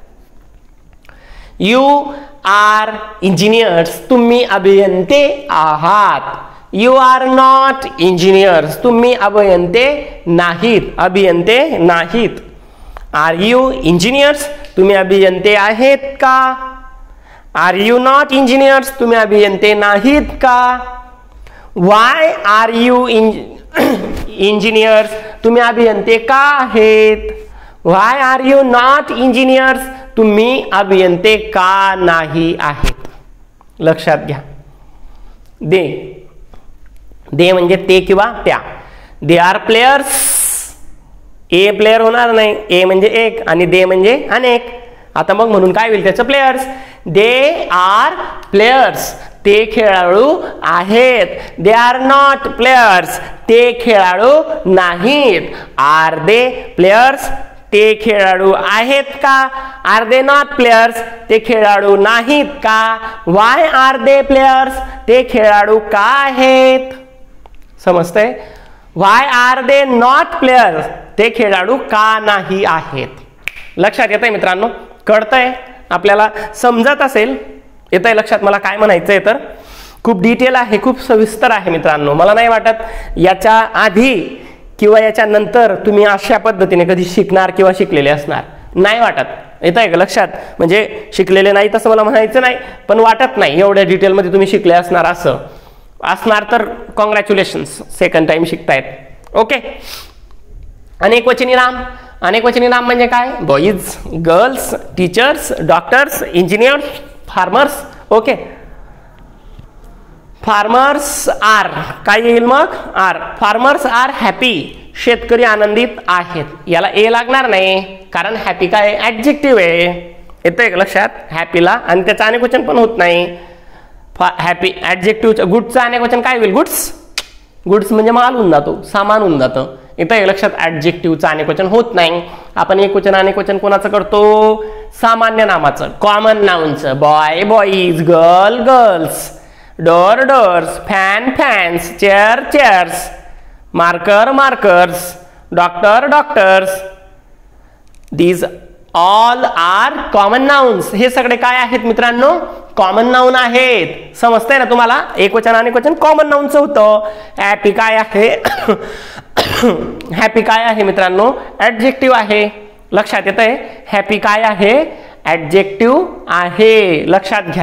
यू आर इंजिनियर्स, तुम्ही अभियंते आहात. यू आर नॉट इंजिनियर्स, तुम्ही अभियंते नाहीत, अभियंते नाहीत. आर यू इंजिनियर्स, तुम्ही अभियंते आहेत का? आर यू नॉट इंजिनियर्स, तुम्ही अभियंते नाहीत का? वाय आर यू इंजिनियर्स, तुम्ही अभियंते का आहेत? Why are you not engineers, तुम्ही अभियंते का नाही आहेत? लक्षात घ्या. दे, दे म्हणजे ते किंवा त्या. They are players, a player होणार नाही, ए म्हणजे एक आणि दे म्हणजे अनेक. आता मग म्हणून काय होईल त्याचं? प्लेयर्स. दे आर प्लेयर्स, ते खेळाडू आहेत. दे आर नॉट प्लेयर्स, ते खेळाडू नाहीत. आर दे प्लेयर्स, ते खेळाडू आहेत का? आर दे नॉट प्लेयर्स, ते खेळाडू नाहीत का? वाय आर दे प्लेयर्स, ते खेळाडू का आहेत? समजतंय? Why are they not players, ते खेळाडू का नाही आहेत? लक्षात येतंय मित्रांनो? कळतंय आपल्याला? समजत असेल? येतंय लक्षात मला काय म्हणायचंय? तर खूप डिटेल आहे, खूप सविस्तर आहे मित्रांनो. मला नाही वाटत याच्या आधी किंवा याच्या नंतर तुम्ही अशा पद्धतीने कधी शिकणार किंवा शिकलेले असणार, नाही वाटत. येतंय का लक्षात? म्हणजे शिकलेले नाही तसं मला म्हणायचं नाही, पण वाटत नाही एवढ्या डिटेलमध्ये तुम्ही शिकले असणार. असं असणार तर कॉंग्रॅच्युलेशन्स, सेकंड टाइम शिकतायत. ओके. अनेक वचनी नाम. अनेक वचनी नाम म्हणजे काय? Boys, girls, teachers, doctors, engineers, farmers. Okay. Farmers are, काय येईल मग? आर. फार्मर्स आर हॅपी, शेतकरी आनंदित आहेत. याला ए लागणार नाही कारण हॅपी काय ऍडजेक्टिव्ह आहे. येतंय का लक्षात? हॅपीला आणि त्याचं अनेक वचन पण होत नाही. हॅपी ऍडजेक्टिव्हचं गुड्सचं अनेक वचन काय होईल? गुड्स. गुड्स म्हणजे माल होऊन जातो, सामान होऊन जातं. येतंय लक्षात? ऍडजेक्टिव्हचं अनेक वचन होत नाही. आपण एक वचन अनेक वचन कोणाचं करतो? सामान्य नामाचं, कॉमन नाउनचं. Boy boys, girl girls, door doors, fan fans, chair chairs, marker markers, doctor doctors. These all are common nouns. हे सगळे काय आहेत मित्रांनो? कॉमन नाउन आहेत. समजतंय ना तुम्हाला? एक वचन अनेक वचन कॉमन नाउनचं होतं. हॅपी काय आहे? हॅपी काय आहे मित्रांनो? ऍडजेक्टिव्ह आहे. लक्षात येतंय? हॅपी काय आहे? ऍडजेक्टिव्ह आहे. लक्षात घ्या.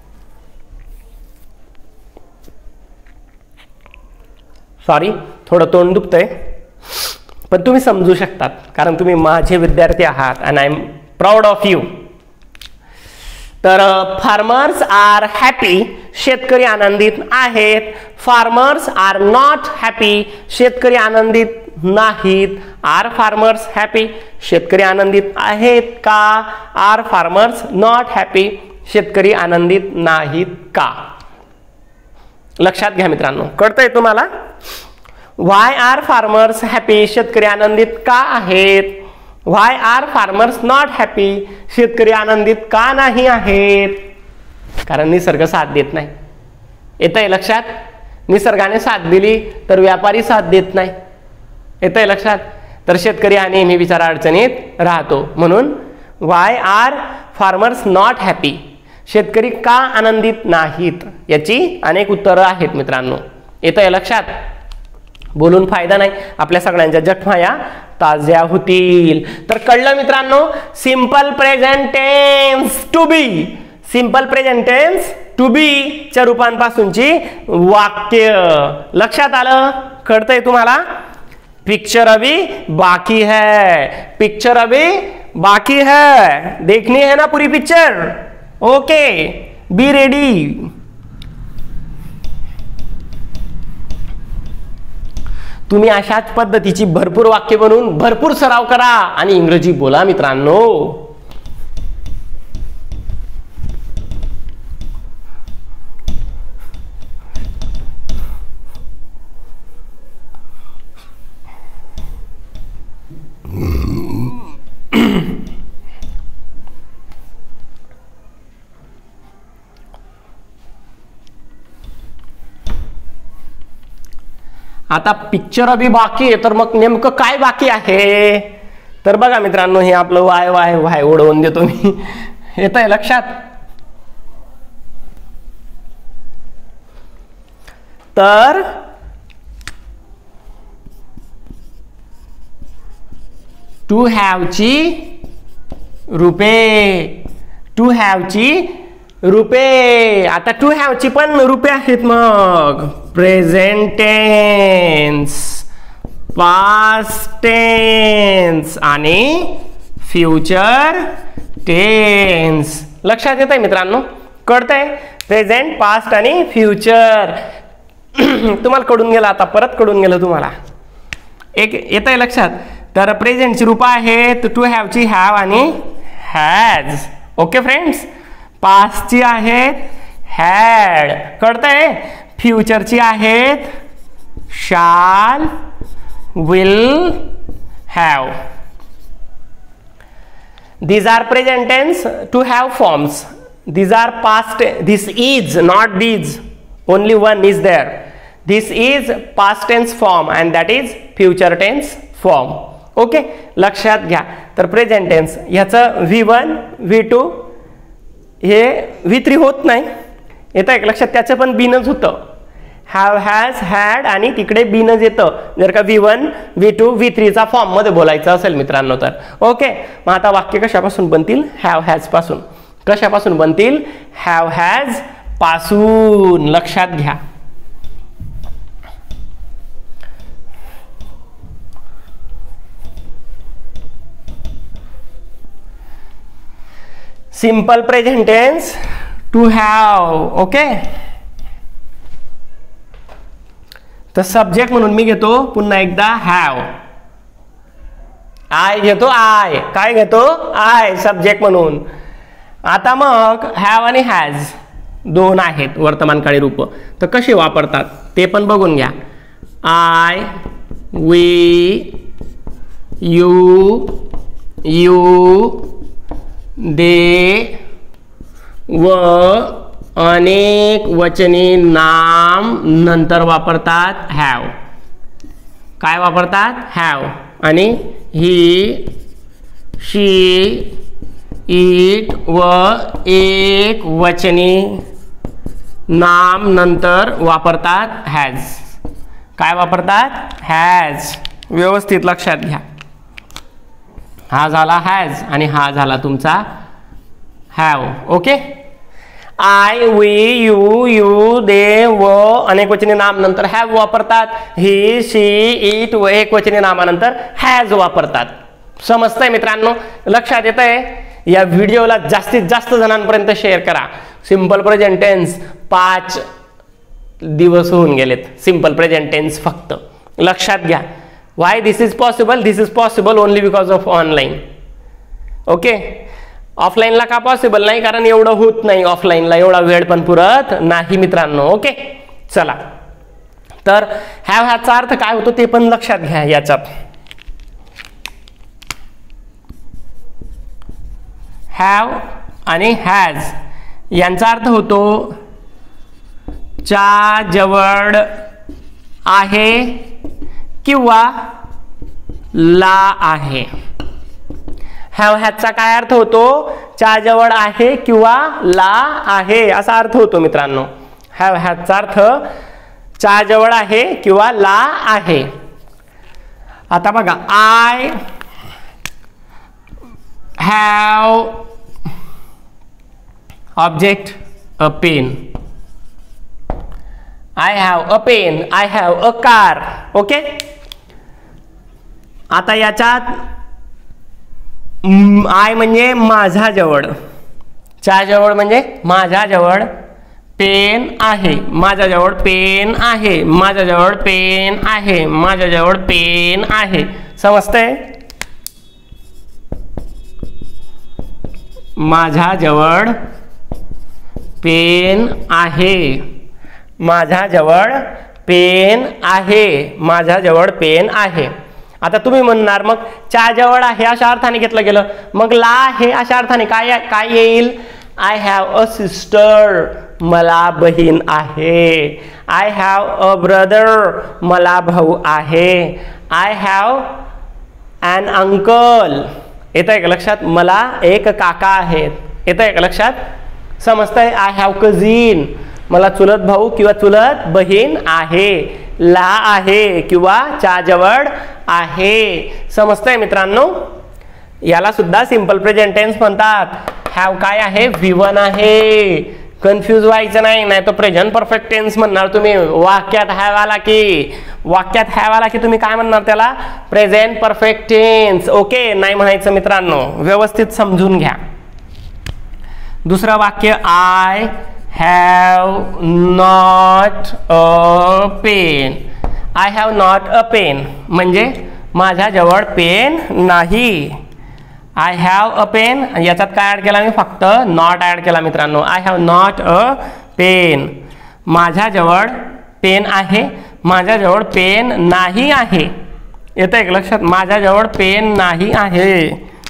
सॉरी, थोडं तोंड दुखतंय पण तुम्ही समजू शकतात कारण तुम्ही माझे विद्यार्थी आहात and I am proud of you. तर फार्मर्स आर हॅपी, शेतकरी आनंदित आहेत. फार्मर्स आर नॉट हॅपी, शेतकरी आनंदित नाहीत. आर फार्मर्स हॅपी, शेतकरी आनंदित आहेत का? आर फार्मर्स नॉट हॅपी, शेतकरी आनंदित नाहीत का? लक्षात घ्या मित्रांनो. कळतंय तुम्हाला? व्हाय आर फार्मर्स हॅपी, शेतकरी आनंदित का आहेत? Why are farmers not happy, शेतकरी आनंदित का नाही आहेत? कारण निसर्ग साथ देत नाही. येतंय लक्षात? निसर्गाने साथ दिली तर व्यापारी साथ देत नाही. येतंय लक्षात? तर शेतकरी हा नेहमी बिचारा अडचणीत राहतो. म्हणून why are farmers not happy, शेतकरी का आनंदित नाहीत, याची अनेक उत्तरं आहेत मित्रांनो. येतंय लक्षात? बोलून फायदा नाही, आपल्या सगळ्यांच्या जखमाया ताज्या होतील. तर कळलं मित्रांनो? Simple present tense to be, simple present tense to be च्या रूपांपासूनची वाक्य. लक्षात आलं? कळतंय तुम्हाला? पिक्चर अभी बाकी है, पिक्चर अभी बाकी है, देखनी है ना पूरी पिक्चर? Okay, be ready. तुम्ही अशाच पद्धतीची भरपूर वाक्य बनवून भरपूर सराव करा आणि इंग्रजी बोला मित्रांनो. आता पिक्चर अभी बाकी आहे, तर मग नेमकं काय बाकी आहे? तर बघा मित्रांनो, हे आपलं वाय वाय वाय ओढवून देतो मी. येतंय लक्षात? तर टू हॅवची रुपे, टू हॅवची रुपे. आता टू हॅवची पण रुपे आहेत. मग प्रेझेंट टेन्स, पास्ट टेन्स आणि फ्युचर टेन्स. लक्षात येतंय मित्रांनो? कळतंय? प्रेझेंट, पास्ट आणि फ्युचर. तुम्हाला कळून गेलं, आता परत कळून गेलं तुम्हाला. एक येतंय लक्षात? तर प्रेझेंटची रूपं आहेत टू हॅवची हॅव आणि हॅज. Okay friends? पास्टची आहेत हॅड. कळतंय? फ्युचरची आहेत shall, will, have. These are present tense to have forms. These are past. This is, not these. Only one is there. This is past tense form and that is future tense form. Okay, लक्षात घ्या. तर प्रेझेंट टेन्स ह्याचं व्ही वन व्ही टू हे व्ही थ्री होत नाही. येतं आहे लक्षात? त्याचं पण बीनच होतं. हॅव, हॅज, हॅड आणि तिकडे बीनच येतं जर का V one V two V थ्रीचा फॉर्म मध्ये बोलायचं असेल मित्रांनो. तर ओके, मग आता वाक्य कशापासून बनतील? हॅव हॅज पासून. कशापासून बनतील? हॅव हॅज पासून. लक्षात घ्या. Simple present tense to have. Okay, तर सब्जेक्ट म्हणून मी घेतो पुन्हा एकदा हॅव. आय घेतो, आय काय घेतो, आय सब्जेक्ट म्हणून. आता मग हॅव आणि हॅज दोन आहेत वर्तमानकाळी रूप, तर कशी वापरतात ते पण बघून घ्या. I, we, you, you, they व अनेक वचनी नाम नंतर वापरतात हॅव. काय वापरतात, हॅव. आणि ही, शी, इट व एक वचनी नाम नंतर वापरतात हॅज. काय वापरतात, हॅज. व्यवस्थित लक्षात घ्या. हा झाला हॅज आणि हा झाला तुमचा have. Okay. I, we, you, you, they व अनेक वचनी नाम नंतर हॅव वापरतात. ही, शी, इट व एक वचनी नामानंतर हॅज वापरतात. समजतंय मित्रांनो, लक्षात येतंय. या व्हिडिओला जास्तीत जास्त जणांपर्यंत शेअर करा. सिंपल प्रेझेंट टेन्स पाच दिवस होऊन गेलेत. सिंपल प्रेझेंट टेन्स फक्त लक्षात घ्या. Why this is possible, this is possible only because of online. Okay. ऑफलाईनला का पॉसिबल नाही, कारण एवढं होत नाही ऑफलाईनला, एवढा वेळ पण पुरत नाही मित्रांनो. ओके. चला, तर हॅव ह्याचा अर्थ काय होतो ते पण लक्षात घ्या. याच्यात हॅव आणि हॅज यांचा अर्थ होतो च्या जवळ आहे किंवा ला आहे. हॅव ह्याचा काय अर्थ होतो, च्या जवळ आहे किंवा ला आहे असा अर्थ होतो मित्रांनो. हॅव ह्याचा अर्थ च्या जवळ आहे किंवा ला आहे. आता बघा, I have object a pen. I have a pen, I have a car. Okay. आता याच्यात आय म्हणजे माझ्या जवळ, च्या जवळ म्हणजे माझ्या जवळ पेन आहे, माझ्या जवळ पेन आहे, माझ्या जवळ पेन आहे, माझ्या जवळ पेन आहे. समजतंय. माझ्या जवळ पेन आहे, माझ्या जवळ पेन आहे, माझ्या जवळ पेन आहे. आता तुम्ही म्हणणार मग च्या जवळ आहे अशा अर्थाने घेतलं गेलं, मग ला आहे अशा अर्थाने काय काय येईल. आय हॅव अ सिस्टर, मला बहीण आहे. आय हॅव अ ब्रदर, मला भाऊ आहे. आय हॅव ॲन अंकल, येत आहे का लक्षात, मला एक काका आहेत. येत आहे का लक्षात, समजतंय. आय हॅव कझिन, मला चुलत भाऊ किंवा चुलत बहीण आहे. ला आहे किंवा च्या जवळ आहे. समजतंय मित्रांनो. याला सुद्धा सिंपल प्रेझेंट टेन्स म्हणतात. हॅव काय आहे, व्ही वन आहे. कन्फ्यूज व्हायचं नाही, नाही तर प्रेझेंट परफेक्ट टेन्स म्हणणार तुम्ही. वाक्यात हॅव आला की वाक्यात हॅव आला की तुम्ही काय म्हणणार त्याला, प्रेझेंट परफेक्ट टेन्स. ओके, नाही म्हणायचं मित्रांनो, व्यवस्थित समजून घ्या. दुसरं वाक्य, I have not a pen. I have not a pen म्हणजे माझ्या जवळ पेन नाही. आय हॅव अ पेन, याच्यात काय ऍड केला मी, फक्त नॉट ऍड केला मित्रांनो. I have not a pen, माझ्या जवळ पेन आहे, माझ्या जवळ पेन नाही आहे. येतं एक लक्षात, माझ्या जवळ पेन नाही आहे.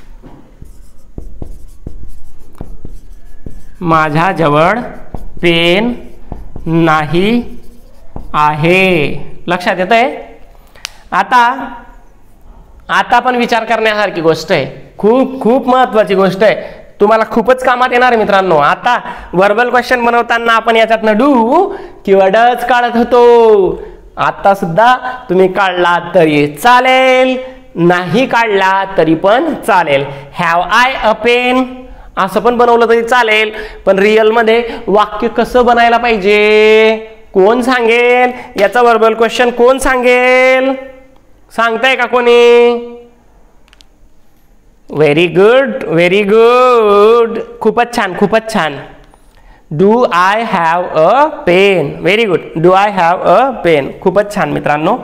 माझ्या जवळ पेन नाही आहे. लक्षात येतंय. आता आता पण विचार करण्यासारखी गोष्ट आहे, खूप खूप महत्वाची गोष्ट आहे, तुम्हाला खूपच कामात येणार मित्रांनो. आता वर्बल क्वेश्चन बनवताना आपण याच्यातनं डू किंवा डज काढत होतो. आता सुद्धा तुम्ही काढला तरी चालेल, नाही काढला तरी पण चालेल. हॅव आय अ पेन असं पण बनवलं तरी चालेल, पण रिअल मध्ये वाक्य कसं बनायला पाहिजे कोण सांगेल, याचा वर्बल क्वेश्चन कोण सांगेल, सांगताय का कोणी. व्हेरी गुड, व्हेरी गुड, खूपच छान, खूपच छान. Do I have a pen. Very good. Do I have a pen. खूपच छान मित्रांनो.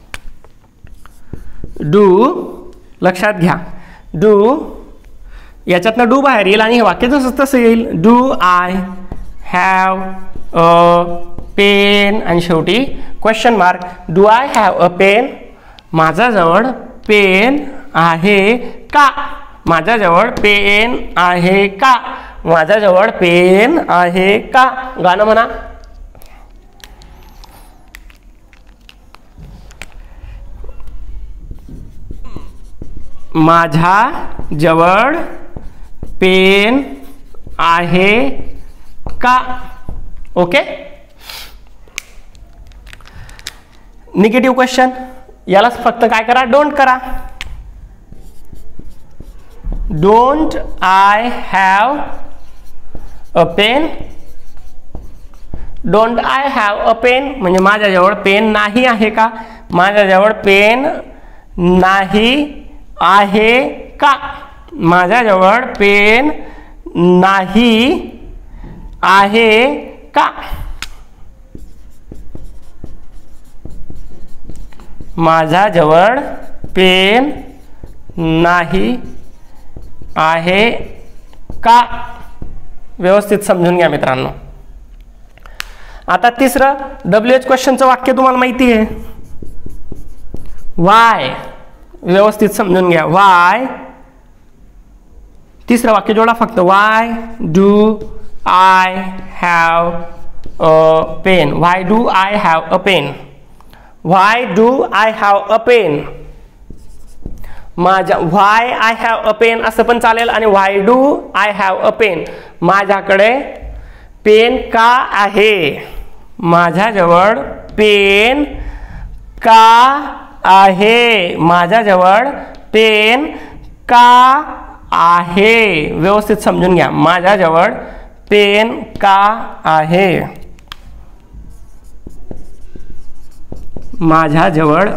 डू लक्षात घ्या. डू याच्यातनं डू बाहेर येईल आणि हे वाक्य जसं तसं येईल. Do I have a pen आणि शेवटी question mark. Do I have a pen. माझ्याजवळ पेन आहे का. माझ्याजवळ पेन आहे का. माझ्याजवळ पेन आहे का. गाणं म्हणा. माझ्या जवळ पेन आहे का. ओके. निगेटिव्ह क्वेश्चन यालाच फक्त काय करा, डोंट करा. Don't I have a pen. Don't I have a pen म्हणजे माझ्याजवळ पेन नाही आहे का. माझ्याजवळ पेन नाही आहे का. माझ्याजवळ पेन नाही आहे का. माझ्याजवळ पेन नाही आहे का. व्यवस्थित समजून घ्या मित्रांनो. आता तिसरं डब्ल्यू एच क्वेश्चनचं वाक्य तुम्हाला माहिती आहे. वाय. व्यवस्थित समजून घ्या. वाय. तिसरं वाक्य जोडा फक्त. Why do I have a pen. Why do I have a pen. Why do I have a pen. माझ्या why I have a pen असं पण चालेल आणि why do I have a pen. माझ्याकडे पेन का आहे. माझ्याजवळ पेन का आहे. माझ्याजवळ पेन का आहे. व्यवस्थित समजून घ्या. माझ्याजवळ पेन का आहे. माझ्याजवळ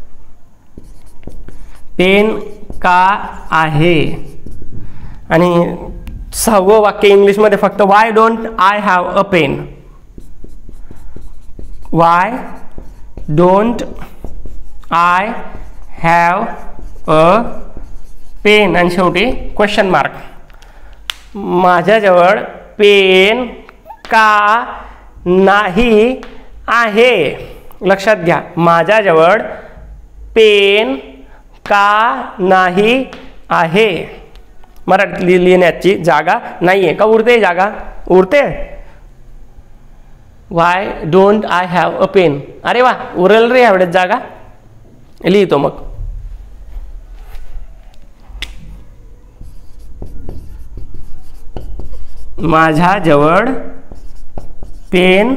पेन का आहे. आणि सहावं वाक्य इंग्लिशमध्ये फक्त why don't I have a pen. Why don't I have a pen आणि शेवटी क्वेश्चन मार्क. माझ्याजवळ पेन का नाही आहे. लक्षात घ्या. माझ्याजवळ पेन का नाही आहे. मराठीत लिहिण्याची जागा नाही आहे का. उरते जागा. उरते. Why don't I have a pen. अरे वा उरेल रे एवढ्याच जागा. लिहितो मग. माझ्याजवळ पेन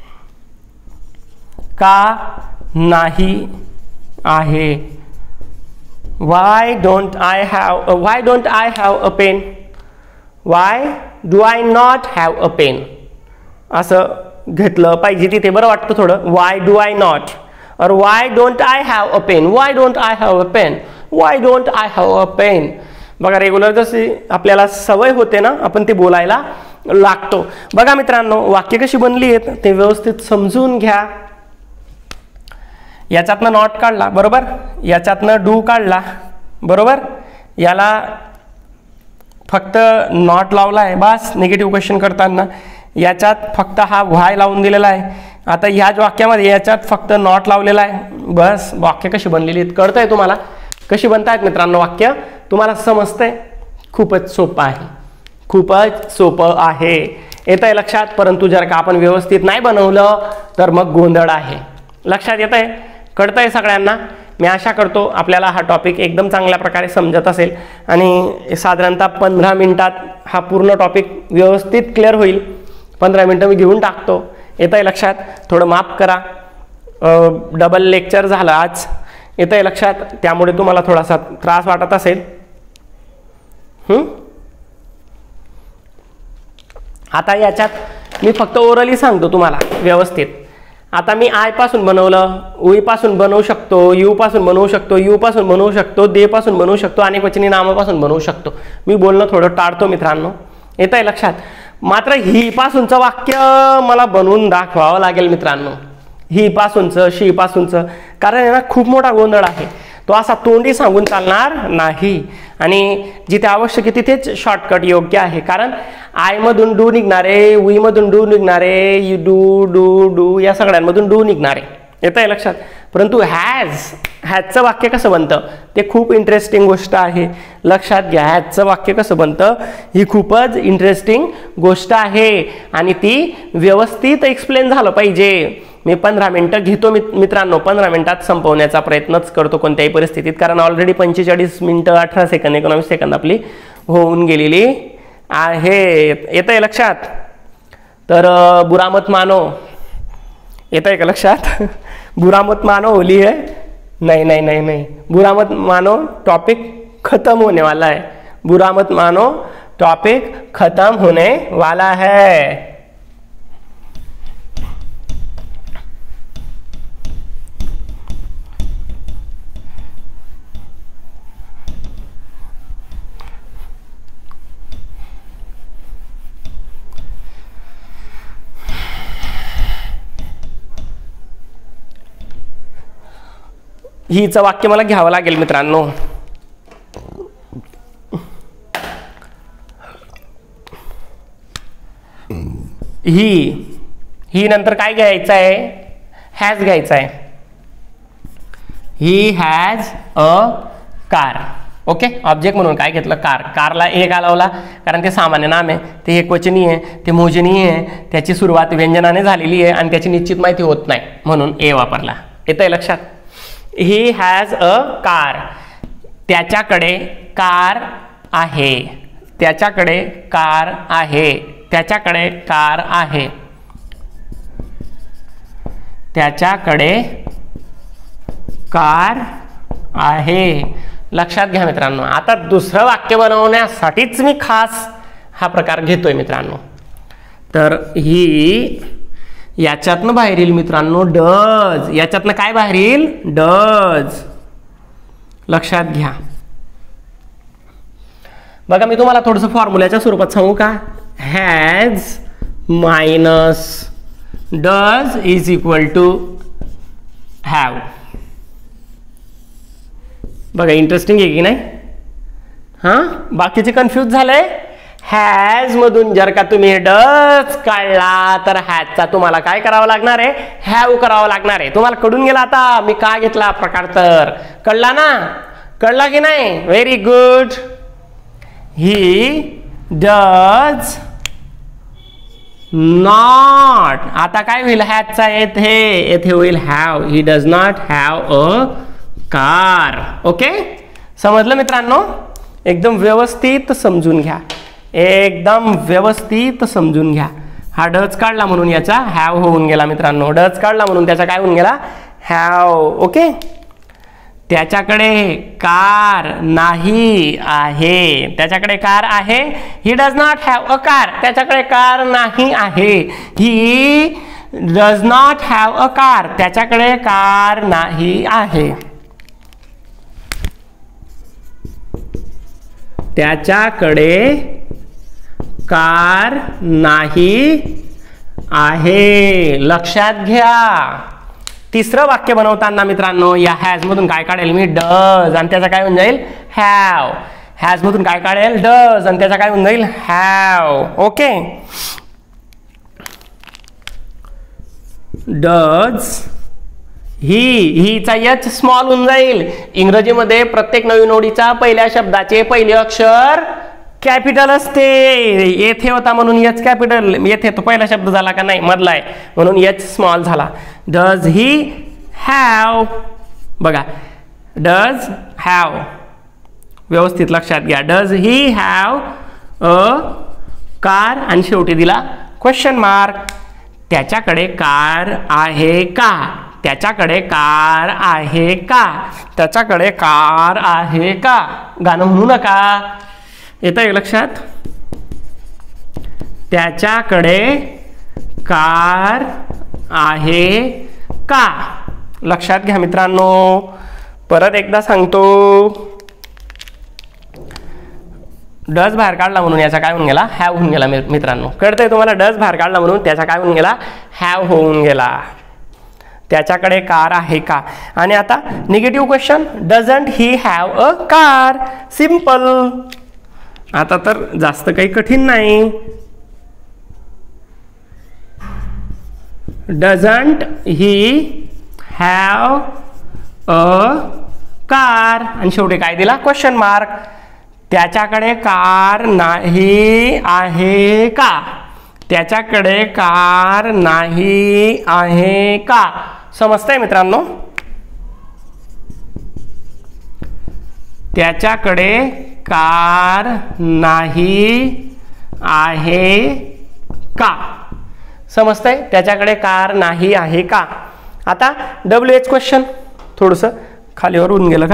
का नाही आहे. Why don't I have uh, why don't I have a pen. Why do I not have a pen. असं घेतलं पाहिजे तिथे बरं वाटतं थोडं. Why do I not or why don't I have a pen. Why don't I have a pen. Why don't I have a pen. बघा रेग्युलर जशी आपल्याला सवय होते ना आपण ते बोलायला लागतो. बघा मित्रांनो वाक्य कशी बनली आहेत ते व्यवस्थित समजून घ्या. याच्यातनं नॉट काढला बरोबर. याच्यातनं डू काढला बरोबर. याला फक्त नॉट लावला आहे बस निगेटिव्ह क्वेश्चन करताना. याच्यात फक्त हा व्हाय लावून दिलेला आहे. आता ह्याच वाक्यामध्ये याच्यात फक्त नॉट लावलेला आहे बस. वाक्य कशी बनलेली आहेत कळतंय तुम्हाला. कशी बनतायत मित्रांनो वाक्य तुम्हाला समजतंय. खूपच सोपं आहे. खूपच सोपं आहे. येतंय लक्षात. परंतु जर का आपण व्यवस्थित नाही बनवलं तर मग गोंधळ आहे. लक्षात येतंय. कळतंय सगळ्यांना. मी आशा करतो आपल्याला हा टॉपिक एकदम चांगल्या प्रकारे समजत असेल आणि साधारणतः पंधरा मिनिटात हा पूर्ण टॉपिक व्यवस्थित क्लिअर होईल. पंधरा मिनटं मी घेऊन टाकतो. येतंय लक्षात. थोडं माफ करा. डबल लेक्चर झालं आज. येतंय लक्षात. त्यामुळे तुम्हाला थोडासा त्रास वाटत असेल. हम्म आता याच्यात मी फक्त ओरली सांगतो तुम्हाला व्यवस्थित. आता मी आय पासून बनवलं. उई पासून बनवू शकतो. यू पासून बनवू शकतो. यू पासून बनवू शकतो. दे पासून बनवू शकतो. अनेकवचनी नामापासून बनवू शकतो. मी बोलणं थोडं टाळतो मित्रांनो. येतंय लक्षात. मात्र ही पासूनचं वाक्य मला बनवून दाखवावं लागेल मित्रांनो, ही पासूनचं शी पासूनचं, कारण आहे ना खूप मोठा गोंधळ आहे. तो असा तोंडी सांगून चालणार नाही आणि जिथे आवश्यक आहे तिथेच शॉर्टकट योग्य आहे. कारण आय मधून डू निघणारे, वी मधून डू निघणारे, यू डू डू डू या सगळ्यांमधून डू निघणारे, येतं आहे लक्षात. परंतु हॅज, हॅजचं वाक्य कसं बनतं ते खूप इंटरेस्टिंग गोष्ट आहे, लक्षात घ्या. हॅजचं वाक्य कसं बनतं ही खूपच इंटरेस्टिंग गोष्ट आहे आणि ती व्यवस्थित एक्सप्लेन झालं पाहिजे. मी पंधरा मिनटं घेतो मित्रांनो, पंधरा मिनिटात संपवण्याचा प्रयत्नच करतो कोणत्याही परिस्थितीत, कारण ऑलरेडी पंचेचाळीस मिनिटं अठरा सेकंद एकोणावीस सेकंद आपली होऊन गेलेली आहे. येतं आहे लक्षात. तर बुरा मत मानो, येतं आहे का लक्षात? बुरा मत मानो होली है, नहीं नहीं नहीं नहीं, बुरा मत मानो टॉपिक खत्म होने वाला है, बुरा मत मानो टॉपिक खत्म होने वाला है. हिचं वाक्य मला घ्यावं लागेल मित्रांनो. ही ही नंतर काय घ्यायचं आहे? हॅज घ्यायचं आहे. He has a car. Okay, object म्हणून काय घेतलं? कार. कारला ए का लावला? कारण ते सामान्य नाम आहे, ते एकवचनी आहे, ते मोजनीय आहे, त्याची सुरुवात व्यंजनाने झालेली आहे आणि त्याची निश्चित माहिती होत नाही म्हणून ए वापरला. येतंय लक्षात? He has a car. त्याच्याकडे कार आहे. त्याच्याकडे कार आहे. त्याच्याकडे कार आहे. त्याच्याकडे कार आहे. लक्षात घ्या मित्रांनो. आता दुसरं वाक्य बनवण्यासाठीच मी खास हा प्रकार घेतोय मित्रांनो. तर ही याच्यातनं बाहेर येईल मित्रांनो डज. याच्यातनं काय बाहेर येईल? डज. लक्षात घ्या. बघा मी तुम्हाला थोडंसं फॉर्म्युल्याच्या स्वरूपात सांगू का? Has minus does is equal to have. बघा इंटरेस्टिंग आहे की नाही? हां, बाकीचे कन्फ्यूज झाले. हॅज मधून जर का तुम्ही डज काढला तर हॅजचा तुम्हाला काय करावं लागणार आहे? हॅव करावं लागणार आहे. तुम्हाला कळून गेला आता मी का घेतला प्रकार? तर कळला ना? कळला की नाही? Very good. He does not. आता काय होईल? हॅजचा येथे येथे होईल have. He does not have a car. Okay, समजलं मित्रांनो? एकदम व्यवस्थित समजून घ्या. एकदम व्यवस्थित समजून घ्या. हा डज काढला म्हणून याचा हॅव होऊन गेला मित्रांनो. डज काढला म्हणून त्याचा काय होऊन गेला? हॅव. ओके. त्याच्याकडे कार नाही आहे. त्याच्याकडे कार आहे. He does not have a car. त्याच्याकडे कार नाही आहे. He does not have a car. त्याच्याकडे कार नाही आहे. त्याच्याकडे कार नाही आहे. लक्षात घ्या. तिसरं वाक्य बनवताना मित्रांनो या हॅज मधून काय काढेल मी? डज. आणि त्याचा काय होऊन जाईल? हॅव. हॅज मधून काय काढेल? डज. आणि त्याचा काय होऊन जाईल? हॅव. ओके. डज ही हीचा एच स्मॉल होऊन जाईल. इंग्रजीमध्ये प्रत्येक नवीन ओळीचा पहिल्या शब्दाचे पहिले अक्षर कॅपिटल असते. येथे होता म्हणून एच कॅपिटल. येथे तो पहिला शब्द झाला का? नाही, मधला आहे म्हणून एच स्मॉल झाला. Does he have. बघा डज हॅव. व्यवस्थित लक्षात घ्या. Does he have a car आणि शेवटी दिला क्वेश्चन मार्क. त्याच्याकडे कार आहे का? त्याच्याकडे कार आहे का? त्याच्याकडे कार आहे का? गाणं म्हणू नका. येतंय लक्षात? त्याच्याकडे कार आहे का? लक्षात घ्या मित्रांनो. परत एकदा सांगतो. डज बाहेर काढला म्हणून याचा काय होऊन गेला, हॅव होऊन गेला मित्रांनो. कळतंय तुम्हाला, डज बाहेर काढला म्हणून त्याचा काय होऊन गेला, हॅव होऊन गेला. त्याच्याकडे कार आहे का. आणि आता negative question, doesn't he have a car. Simple. आता तर जास्त काही कठीण नाही. Doesn't he have a car आणि शेवटी काय दिला, क्वेश्चन मार्क. त्याच्याकडे कार नाही आहे का. त्याच्याकडे कार नाही आहे का. समजतंय मित्रांनो. त्याच्याकडे कार नाही आहे का. समजतंय, त्याच्याकडे कार नाही आहे का. आता डब्ल्यू एच क्वेश्चन, थोडंसं खालीवर होऊन गेलं का.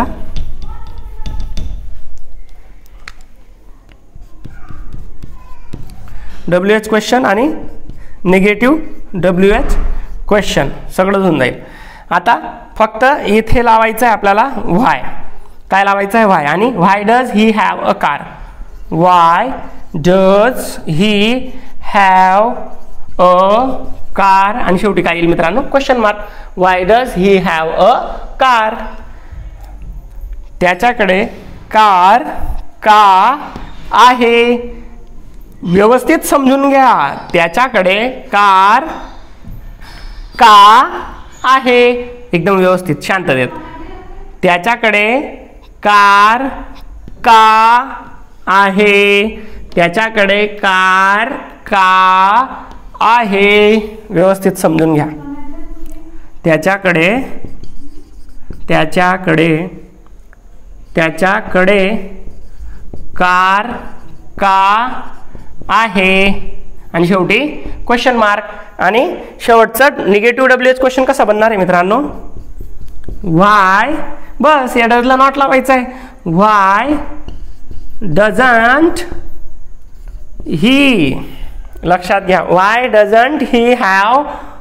डब्ल्यू एच क्वेश्चन आणि निगेटिव्ह डब्ल्यू एच क्वेश्चन सगळं होऊन जाईल. आता फक्त इथे लावायचं आहे आपल्याला व्हाय. काय लावायचं आहे, व्हाय. आणि why does he have a car. Why does he have a car आणि शेवटी काय येईल मित्रांनो, question mark. Why does he have a car. त्याच्याकडे कार का आहे. व्यवस्थित समजून घ्या. त्याच्याकडे कार का आहे. एकदम व्यवस्थित शांततेत. त्याच्याकडे कार का आहे. त्याच्याकडे कार का आहे. व्यवस्थित समजून घ्या. त्याच्याकडे त्याच्याकडे त्याच्याकडे कार का आहे आणि शेवटी क्वेश्चन मार्क. आणि शेवटचं निगेटिव्ह डब्ल्यू एच क्वेश्चन कसा बनणार आहे मित्रांनो, व्हाय. बस या डजला नॉट लावायचं आहे. Why doesn't he. लक्षात घ्या, why doesn't he have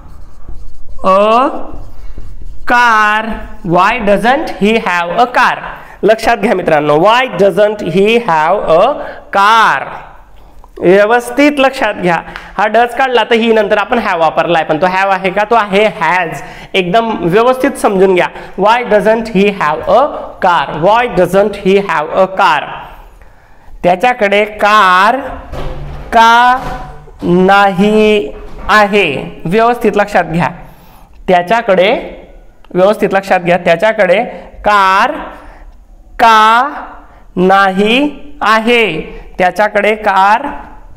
a car. Why doesn't he have a car. लक्षात घ्या मित्रांनो, why doesn't he have a car. व्यवस्थित लक्षात घ्या. हा डज काढला तर ही नंतर आपण हॅव वापरलाय, पण तो हॅव आहे का, तो आहे हॅज. एकदम व्यवस्थित समजून घ्या. Why doesn't he have a car. Why doesn't he have a car. त्याच्याकडे कार का नाही आहे. व्यवस्थित लक्षात घ्या. त्याच्याकडे व्यवस्थित लक्षात घ्या. त्याच्याकडे कार का नाही आहे. त्याच्याकडे कार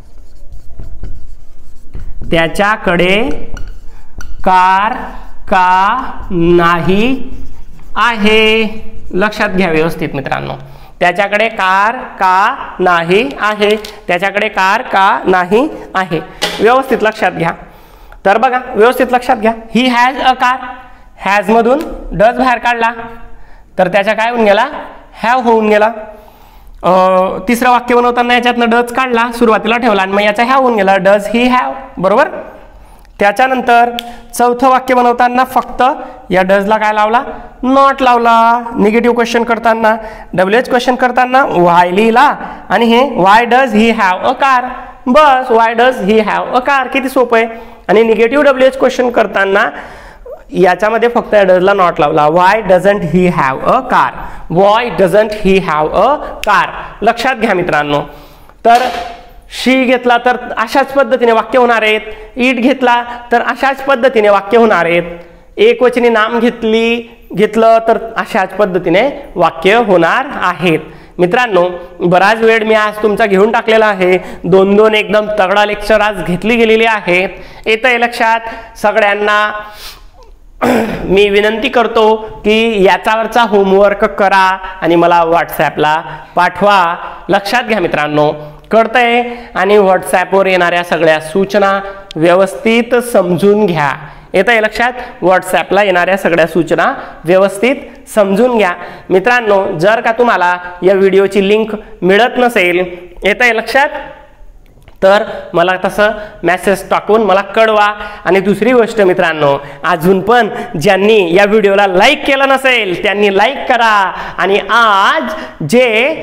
त्याच्याकडे कार का नाही आहे. लक्षात घ्या व्यवस्थित मित्रांनो. त्याच्याकडे कार का नाही आहे. त्याच्याकडे कार का नाही आहे. व्यवस्थित लक्षात घ्या. तर बघा व्यवस्थित लक्षात घ्या. He has a car. Has मधून डज बाहेर काढला तर त्याच्या काय होऊन गेला, हॅव होऊन गेला. तिसरं वाक्य बनवताना याच्यातनं डज काढला, सुरुवातीला ठेवला आणि मग याचा हॅव होऊन गेला. Does he have. बरोबर. त्याच्यानंतर चौथं वाक्य बनवताना फक्त या डजला काय लावला, नॉट लावला. निगेटिव्ह क्वेश्चन करताना, डब्ल्यू एच क्वेश्चन करताना व्हाय लिहिला आणि हे why does he have a car. बस why does he have a car. किती सोपं आहे. आणि निगेटिव्ह डब्ल्यू एच क्वेश्चन करताना याच्यामध्ये फक्त डजला नॉट लावला. Why doesn't he have a car. Why doesn't he have a car. लक्षात घ्या मित्रांनो. तर शी घेतला तर अशाच पद्धतीने वाक्य होणार आहेत. इट घेतला तर अशाच पद्धतीने वाक्य होणार आहेत. एकवचनी नाम घेतली घेतलं तर अशाच पद्धतीने वाक्य होणार आहेत. मित्रांनो बराच वेळ मी आज तुमचा घेऊन टाकलेला आहे. दोन दोन एकदम तगडा लेक्चर आज घेतली गेलेली आहेत. येतंय लक्षात सगळ्यांना. मी विनंती करतो की याच्यावरचा होमवर्क करा आणि मला व्हॉट्सॲपला पाठवा. लक्षात घ्या मित्रांनो. कळतंय. आणि व्हॉट्सॲपवर येणाऱ्या सगळ्या सूचना व्यवस्थित समजून घ्या. येतंय लक्षात. व्हॉट्सॲपला येणाऱ्या सगळ्या सूचना व्यवस्थित समजून घ्या. मित्रांनो जर का तुम्हाला या व्हिडिओची लिंक मिळत नसेल, येतंय लक्षात, तर मला तसं मेसेज टाकून मला कळवा. आणि दुसरी गोष्ट मित्रांनो, अजून पण ज्यांनी या व्हिडिओला लाईक केलं नसेल त्यांनी लाईक करा. आणि आज जे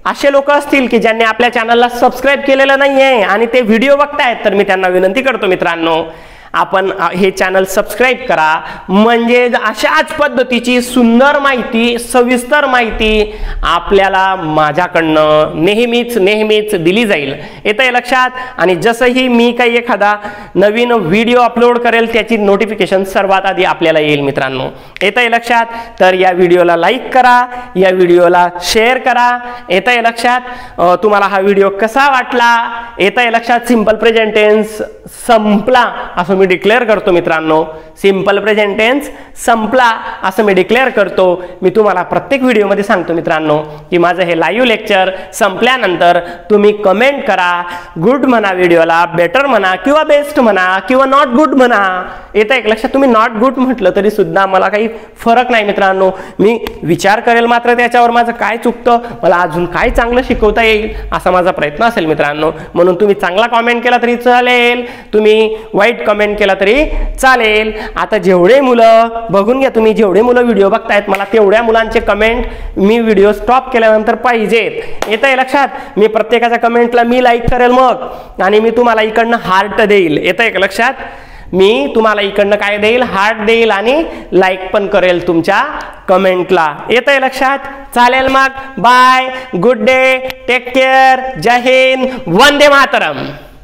असे लोक असतील की ज्यांनी आपल्या चॅनलला सबस्क्राईब केलेलं नाही आहे आणि ते व्हिडिओ बघतायत, तर मी त्यांना विनंती करतो मित्रांनो, आपण हे चॅनल सबस्क्राईब करा, म्हणजे अशाच पद्धतीची सुंदर माहिती, सविस्तर माहिती आपल्याला माझ्याकडनं नेहमीच नेहमीच दिली जाईल. येतंय लक्षात? आणि जसंही मी काही एखादा नवीन व्हिडिओ अपलोड करेल त्याची नोटिफिकेशन सर्वात आधी आपल्याला येईल मित्रांनो. येतंय लक्षात? तर या व्हिडिओला लाईक करा, या व्हिडिओला शेअर करा. येतंय लक्षात? तुम्हाला हा व्हिडिओ कसा वाटला? येतंय लक्षात? सिंपल प्रेझेंट टेन्स संपला असं मी डिक्लेअर करतो मित्रांनो. सिंपल प्रेझेंट टेन्स संपला असं मी डिक्लेअर करतो. मी तुम्हाला प्रत्येक व्हिडिओमध्ये सांगतो मित्रांनो की माझं हे लाईव्ह लेक्चर संपल्यानंतर तुम्ही कमेंट करा, गुड म्हणा व्हिडिओला, बेटर म्हणा किंवा बेस्ट म्हणा किंवा नॉट गुड म्हणा. येतं एक लक्षात? तुम्ही नॉट गुड म्हटलं तरी सुद्धा मला काही फरक नाही मित्रांनो. मी विचार करेल मात्र त्याच्यावर माझं काय चुकतं, मला अजून काय चांगलं शिकवता येईल असा माझा प्रयत्न असेल मित्रांनो. म्हणून तुम्ही चांगला कमेंट केला तरी चालेल, तुम्ही वाईट कमेंट केला तरी चालेल. आता जेवढे मुलं बघून घ्या, तुम्ही जेवढे मुलं व्हिडिओ बघतायत मला तेवढ्या मुलांचे कमेंट मी व्हिडिओ स्टॉप केल्यानंतर पाहिजेत. येतंय लक्षात? मी प्रत्येकाच्या कमेंटला मी लाईक करेल मग, आणि मी तुम्हाला इकडनं हार्ट देईल. येतंय का लक्षात? मी तुम्हाला इकडनं काय देईल? हार्ट देईल आणि लाईक पण करेल तुमच्या कमेंटला. येतंय लक्षात? चालेल मग. Bye, good day, take care, जय हिंद, वंदे मातरम.